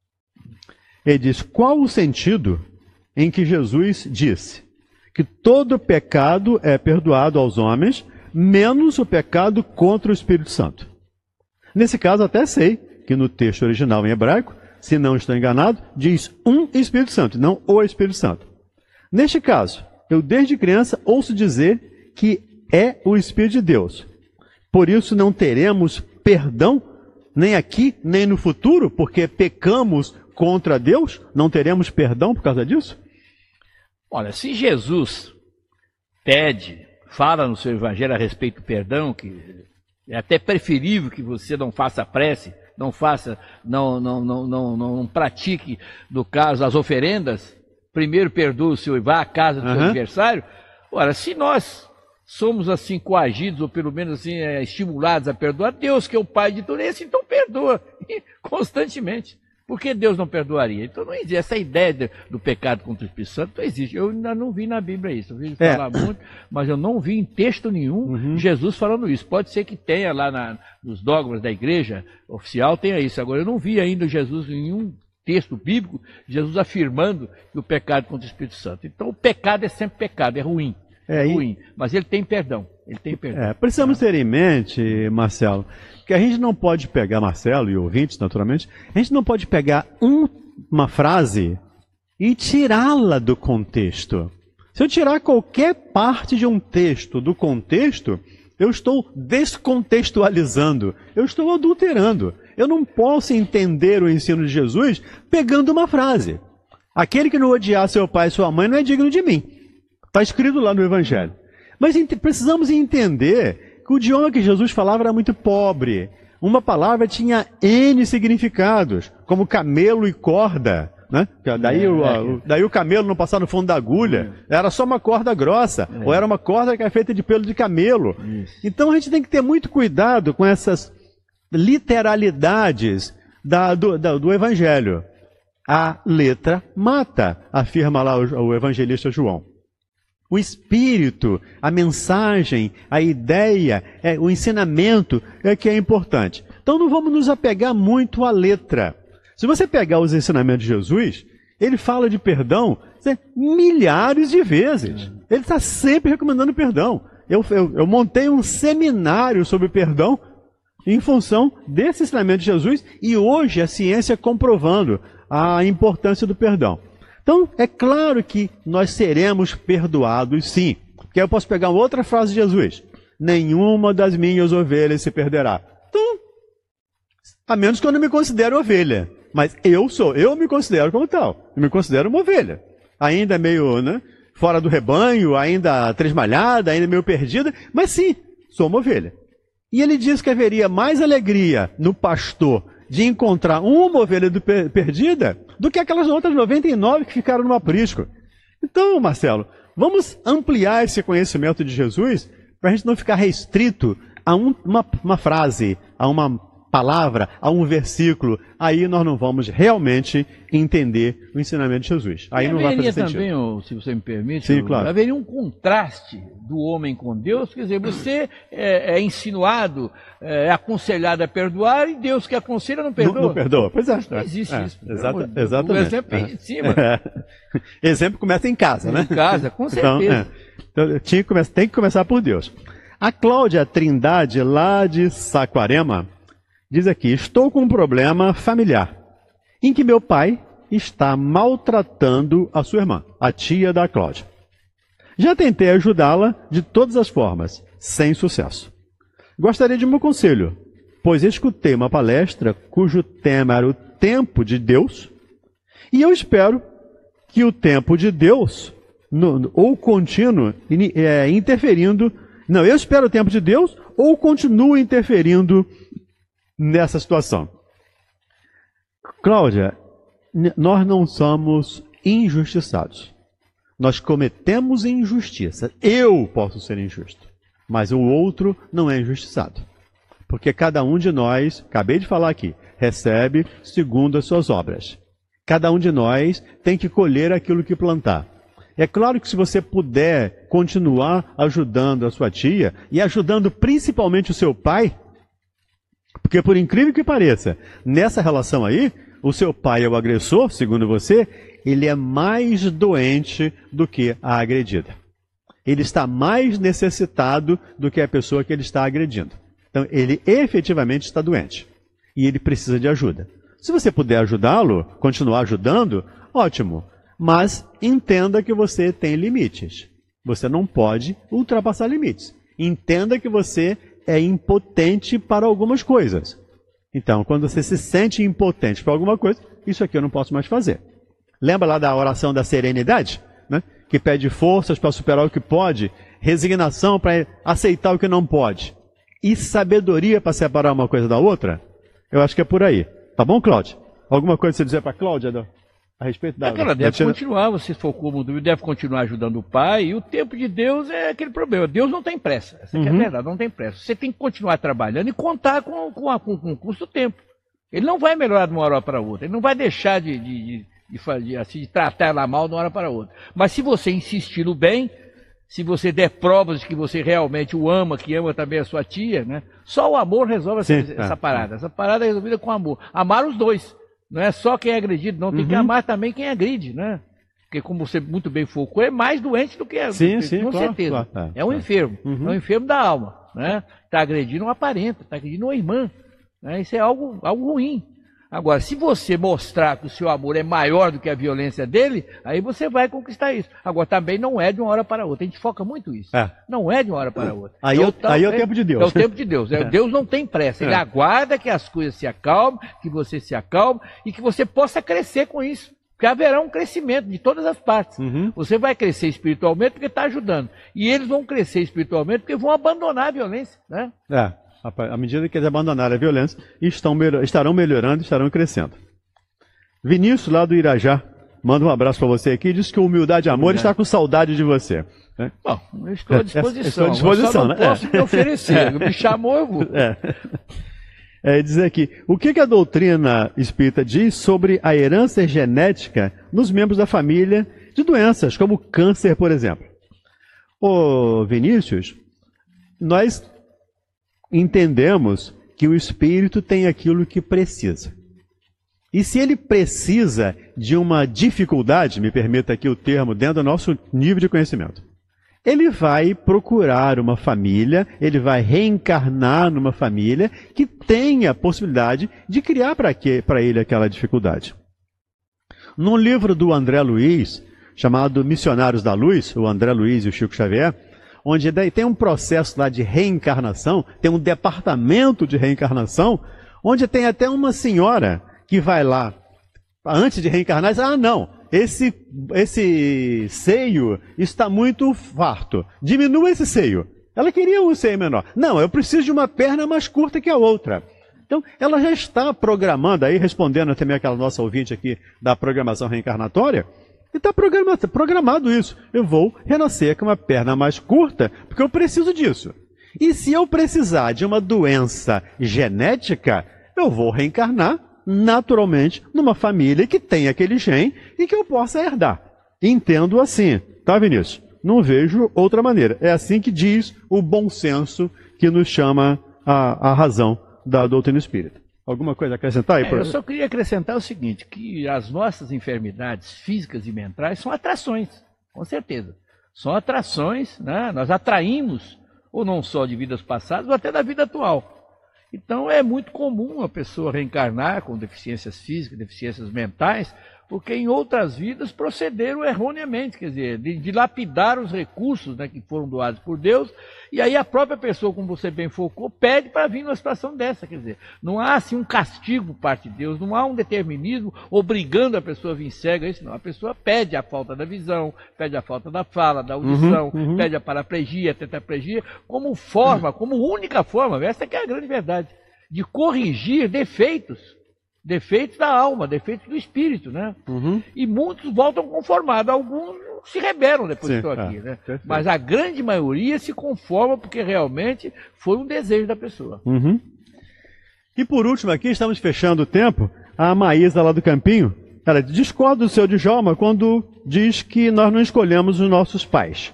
Ele diz, qual o sentido em que Jesus disse que todo pecado é perdoado aos homens, menos o pecado contra o Espírito Santo? Nesse caso, até sei que no texto original em hebraico, se não estou enganado, diz um Espírito Santo, não o Espírito Santo. Neste caso, eu desde criança ouço dizer que é o Espírito de Deus. Por isso não teremos perdão, nem aqui, nem no futuro, porque pecamos contra Deus? Não teremos perdão por causa disso? Olha, se Jesus pede, fala no seu evangelho a respeito do perdão, que é até preferível que você não faça prece, não faça, não, não, não, não, não, não pratique, no caso, as oferendas, primeiro perdoa o seu e vá à casa do uhum. seu adversário. Ora, se nós somos assim coagidos, ou pelo menos assim é, estimulados a perdoar, Deus que é o Pai de tudo isso, então perdoa constantemente. Por que Deus não perdoaria? Então não existe essa ideia de, do pecado contra o Espírito Santo, não existe. Eu ainda não vi na Bíblia isso, eu vi é. falar muito, mas eu não vi em texto nenhum uhum. Jesus falando isso. Pode ser que tenha lá na, nos dogmas da igreja oficial, tenha isso. Agora eu não vi ainda Jesus em nenhum texto bíblico, Jesus afirmando que o pecado contra o Espírito Santo. Então o pecado é sempre pecado, é ruim. É ruim, mas ele tem perdão. Ele tem perdão. É, precisamos ter em mente, Marcelo, que a gente não pode pegar, Marcelo e ouvintes, naturalmente, a gente não pode pegar um, uma frase e tirá-la do contexto. Se eu tirar qualquer parte de um texto do contexto, eu estou descontextualizando, eu estou adulterando. Eu não posso entender o ensino de Jesus pegando uma frase. Aquele que não odiar seu pai e sua mãe não é digno de mim. Está escrito lá no Evangelho. Mas precisamos entender que o idioma que Jesus falava era muito pobre. Uma palavra tinha N significados, como camelo e corda. Né? Daí, é, o, é. o, daí o camelo não passar no fundo da agulha. É. Era só uma corda grossa. É. Ou era uma corda que é feita de pelo de camelo. Isso. Então a gente tem que ter muito cuidado com essas literalidades da, do, da, do Evangelho. A letra mata, afirma lá o, o evangelista João. O espírito, a mensagem, a ideia, é, o ensinamento é que é importante. Então não vamos nos apegar muito à letra. Se você pegar os ensinamentos de Jesus, ele fala de perdão milhares de vezes. Ele está sempre recomendando perdão. Eu, eu, eu montei um seminário sobre perdão em função desse ensinamento de Jesus e hoje a ciência comprovando a importância do perdão. Então, é claro que nós seremos perdoados sim. Porque eu posso pegar outra frase de Jesus. Nenhuma das minhas ovelhas se perderá. Então, a menos que eu não me considere ovelha. Mas eu sou, eu me considero como tal. Eu me considero uma ovelha. Ainda meio, né, fora do rebanho, ainda tresmalhada, ainda meio perdida. Mas sim, sou uma ovelha. E ele diz que haveria mais alegria no pastor de encontrar uma ovelha do per perdida do que aquelas outras noventa e nove que ficaram no aprisco. Então, Marcelo, vamos ampliar esse conhecimento de Jesus para a gente não ficar restrito a um, uma, uma frase, a uma palavra, a um versículo. Aí nós não vamos realmente entender o ensinamento de Jesus. Aí e não vai fazer também, sentido. se você me permite, Sim, claro. haveria um contraste do homem com Deus. Quer dizer, você é, é insinuado, é aconselhado a perdoar, e Deus que aconselha não perdoa. Não, não perdoa, pois é. Não existe é, isso. Exata, exatamente. O exemplo é em cima. É. Exemplo começa em casa, né? Em casa, com certeza. Então, é. Então, tinha que começar, tem que começar por Deus. A Cláudia Trindade, lá de Saquarema, diz aqui: estou com um problema familiar, em que meu pai está maltratando a sua irmã, a tia da Cláudia. Já tentei ajudá-la de todas as formas, sem sucesso. Gostaria de um conselho, pois escutei uma palestra cujo tema era o tempo de Deus, e eu espero que o tempo de Deus, no, ou contínuo, é, interferindo... Não, eu espero o tempo de Deus, ou continua interferindo nessa situação. Cláudia, nós não somos injustiçados. Nós cometemos injustiça. Eu posso ser injusto, mas o outro não é injustiçado. Porque cada um de nós, acabei de falar aqui, recebe segundo as suas obras. Cada um de nós tem que colher aquilo que plantar. É claro que se você puder continuar ajudando a sua tia, e ajudando principalmente o seu pai, porque por incrível que pareça, nessa relação aí, o seu pai é o agressor, segundo você, ele é mais doente do que a agredida. Ele está mais necessitado do que a pessoa que ele está agredindo. Então, ele efetivamente está doente. E ele precisa de ajuda. Se você puder ajudá-lo, continuar ajudando, ótimo. Mas entenda que você tem limites. Você não pode ultrapassar limites. Entenda que você é impotente para algumas coisas. Então, quando você se sente impotente para alguma coisa, isso aqui eu não posso mais fazer. Lembra lá da oração da serenidade? Né? Que pede forças para superar o que pode, resignação para aceitar o que não pode, e sabedoria para separar uma coisa da outra? Eu acho que é por aí. Tá bom, Cláudia? Alguma coisa você dizer para a Cláudia a respeito da... É que ela deve da... continuar, você for como deve continuar ajudando o pai, e o tempo de Deus é aquele problema. Deus não tem pressa, essa uhum. que é a verdade, não tem pressa. Você tem que continuar trabalhando e contar com, com, a, com, com o custo do tempo. Ele não vai melhorar de uma hora para outra, ele não vai deixar de, de, de, de, fazer, assim, de tratar ela mal de uma hora para outra. Mas se você insistir no bem, se você der provas de que você realmente o ama, que ama também a sua tia, né? Só o amor resolve Sim, essa, é, essa parada. É. Essa parada é resolvida com amor. Amar os dois. Não é só quem é agredido, não. Tem uhum. que amar também quem agride, né? Porque, como você muito bem focou, é mais doente do que a sim, do, sim, com claro, certeza. Claro, é um claro. enfermo. Uhum. É um enfermo da alma, né? Está agredindo uma parenta, está agredindo uma irmã. Né? Isso é algo, algo ruim. Agora, se você mostrar que o seu amor é maior do que a violência dele, aí você vai conquistar isso. Agora, também não é de uma hora para outra. A gente foca muito isso. É. Não é de uma hora para outra. Aí, é o, aí é o tempo de Deus. É o tempo de Deus. É. Deus não tem pressa. Ele é. aguarda que as coisas se acalmem, que você se acalme e que você possa crescer com isso. Porque haverá um crescimento de todas as partes. Uhum. Você vai crescer espiritualmente porque está ajudando. E eles vão crescer espiritualmente porque vão abandonar a violência. Né? É. À medida que eles abandonarem a violência, estão, estarão melhorando, estarão crescendo. Vinícius, lá do Irajá, manda um abraço para você aqui e diz que humildade e amor é. está com saudade de você. É. Bom, eu estou à disposição. Estou à disposição, só não né? posso é. me oferecer. Me chamou, eu vou. É. É dizer aqui, o que, que a doutrina espírita diz sobre a herança genética nos membros da família de doenças, como câncer, por exemplo? Ô, Vinícius, nós entendemos que o espírito tem aquilo que precisa. E se ele precisa de uma dificuldade, me permita aqui o termo, dentro do nosso nível de conhecimento, ele vai procurar uma família, ele vai reencarnar numa família que tenha a possibilidade de criar para ele aquela dificuldade. Num livro do André Luiz, chamado Missionários da Luz, o André Luiz e o Chico Xavier, onde tem um processo lá de reencarnação, tem um departamento de reencarnação, onde tem até uma senhora que vai lá, antes de reencarnar, e diz, ah não, esse, esse seio está muito farto, diminua esse seio. Ela queria um seio menor. Não, eu preciso de uma perna mais curta que a outra. Então, ela já está programando, aí respondendo também aquela nossa ouvinte aqui da programação reencarnatória, e está programado, programado isso. Eu vou renascer com uma perna mais curta, porque eu preciso disso. E se eu precisar de uma doença genética, eu vou reencarnar naturalmente numa família que tem aquele gene e que eu possa herdar. Entendo assim, tá, Vinícius? Não vejo outra maneira. É assim que diz o bom senso que nos chama a, a razão da doutrina espírita. Alguma coisa a acrescentar aí? É, eu só queria acrescentar o seguinte, que as nossas enfermidades físicas e mentais são atrações, com certeza. São atrações, né? Nós atraímos, ou não só de vidas passadas, ou até da vida atual. Então é muito comum a pessoa reencarnar com deficiências físicas, deficiências mentais, porque em outras vidas procederam erroneamente, quer dizer, de dilapidar os recursos, né, que foram doados por Deus, e aí a própria pessoa, como você bem focou, pede para vir numa situação dessa, quer dizer, não há assim um castigo por parte de Deus, não há um determinismo obrigando a pessoa a vir cega, isso não, a pessoa pede a falta da visão, pede a falta da fala, da audição, uhum, uhum. pede a paraplegia, a tetraplegia, como forma, como única forma, essa que é a grande verdade, de corrigir defeitos, defeitos da alma, defeitos do espírito, né? Uhum. E muitos voltam conformados, alguns se rebelam depois Sim, que estão aqui, é, né? Perfeito. Mas a grande maioria se conforma porque realmente foi um desejo da pessoa. Uhum. E por último aqui, estamos fechando o tempo, a Maísa lá do Campinho, ela discorda do seu Djalma quando diz que nós não escolhemos os nossos pais.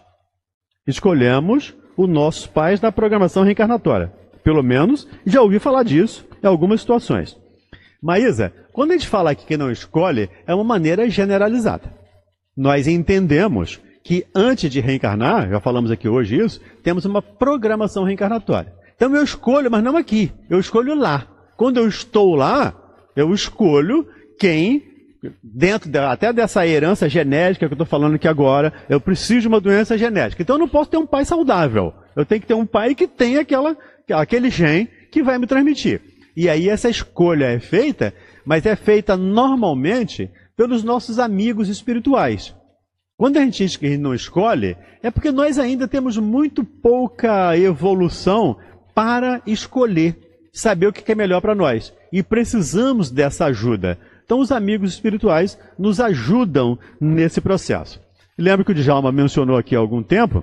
Escolhemos os nossos pais na programação reencarnatória. Pelo menos, já ouvi falar disso em algumas situações. Maísa, quando a gente fala aqui que não escolhe, é uma maneira generalizada. Nós entendemos que antes de reencarnar, já falamos aqui hoje isso, temos uma programação reencarnatória. Então eu escolho, mas não aqui, eu escolho lá. Quando eu estou lá, eu escolho quem, dentro de, até dessa herança genética que eu estou falando aqui agora, eu preciso de uma doença genética. Então eu não posso ter um pai saudável. Eu tenho que ter um pai que tem aquela, aquele gene que vai me transmitir. E aí essa escolha é feita, mas é feita normalmente pelos nossos amigos espirituais. Quando a gente diz que não escolhe, é porque nós ainda temos muito pouca evolução para escolher, saber o que é melhor para nós. E precisamos dessa ajuda. Então os amigos espirituais nos ajudam nesse processo. Lembra que o Djalma mencionou aqui há algum tempo,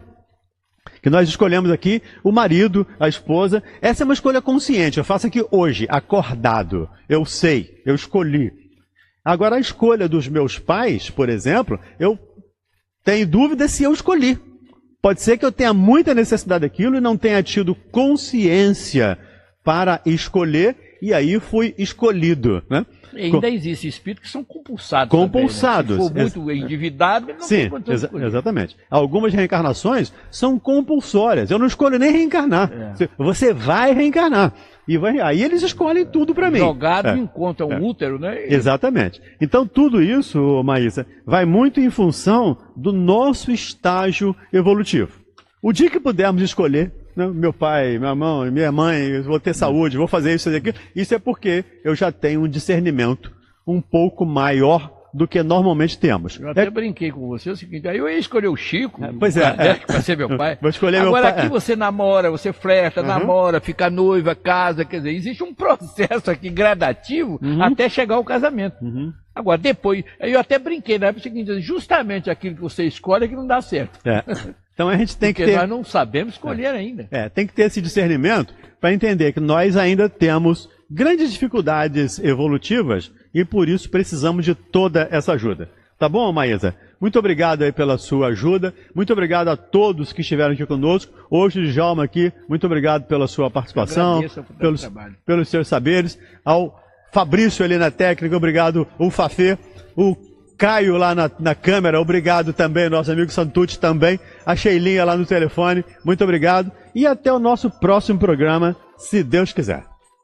que nós escolhemos aqui o marido, a esposa. Essa é uma escolha consciente. Eu faço aqui hoje, acordado. Eu sei, eu escolhi. Agora, a escolha dos meus pais, por exemplo, eu tenho dúvida se eu escolhi. Pode ser que eu tenha muita necessidade daquilo e não tenha tido consciência para escolher, e aí fui escolhido, né? E ainda existem espíritos que são compulsados. Compulsados. Também, né? Se for muito endividado, ele não Sim, tem condição de escolher. Exatamente. Algumas reencarnações são compulsórias. Eu não escolho nem reencarnar. É. Você vai reencarnar. E vai, aí eles escolhem tudo para mim. Jogado é. enquanto é um é. útero, né? Exatamente. Então tudo isso, Maísa, vai muito em função do nosso estágio evolutivo. O dia que pudermos escolher, né, meu pai, minha mãe, minha mãe, vou ter saúde, vou fazer isso e aquilo, isso é porque eu já tenho um discernimento um pouco maior do que normalmente temos. Eu até é... brinquei com você o seguinte, aí eu ia escolher o Chico, é, pois é, é. para ser meu pai. Vou escolher Agora meu pai. aqui você namora, você flerta, uhum. namora, fica noiva, casa, quer dizer, existe um processo aqui gradativo uhum. até chegar ao casamento. Uhum. Agora, depois, eu até brinquei na época seguinte, justamente aquilo que você escolhe é que não dá certo. É. Então a gente tem Porque que ter... nós não sabemos escolher é. ainda. É, tem que ter esse discernimento para entender que nós ainda temos grandes dificuldades evolutivas e por isso precisamos de toda essa ajuda. Tá bom, Maísa? Muito obrigado aí pela sua ajuda. Muito obrigado a todos que estiveram aqui conosco. Hoje, o Djalma aqui, muito obrigado pela sua participação, pelos, pelos seus saberes. Ao Fabrício ali na técnica, obrigado. O Fafê, o Caio lá na, na câmera, obrigado também, nosso amigo Santucci também, a Sheilinha lá no telefone, muito obrigado, e até o nosso próximo programa, se Deus quiser.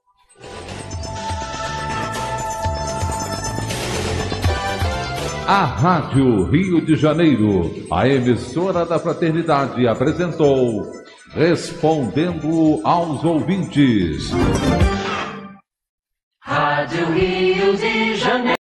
A Rádio Rio de Janeiro, a emissora da Fraternidade, apresentou Respondendo aos Ouvintes.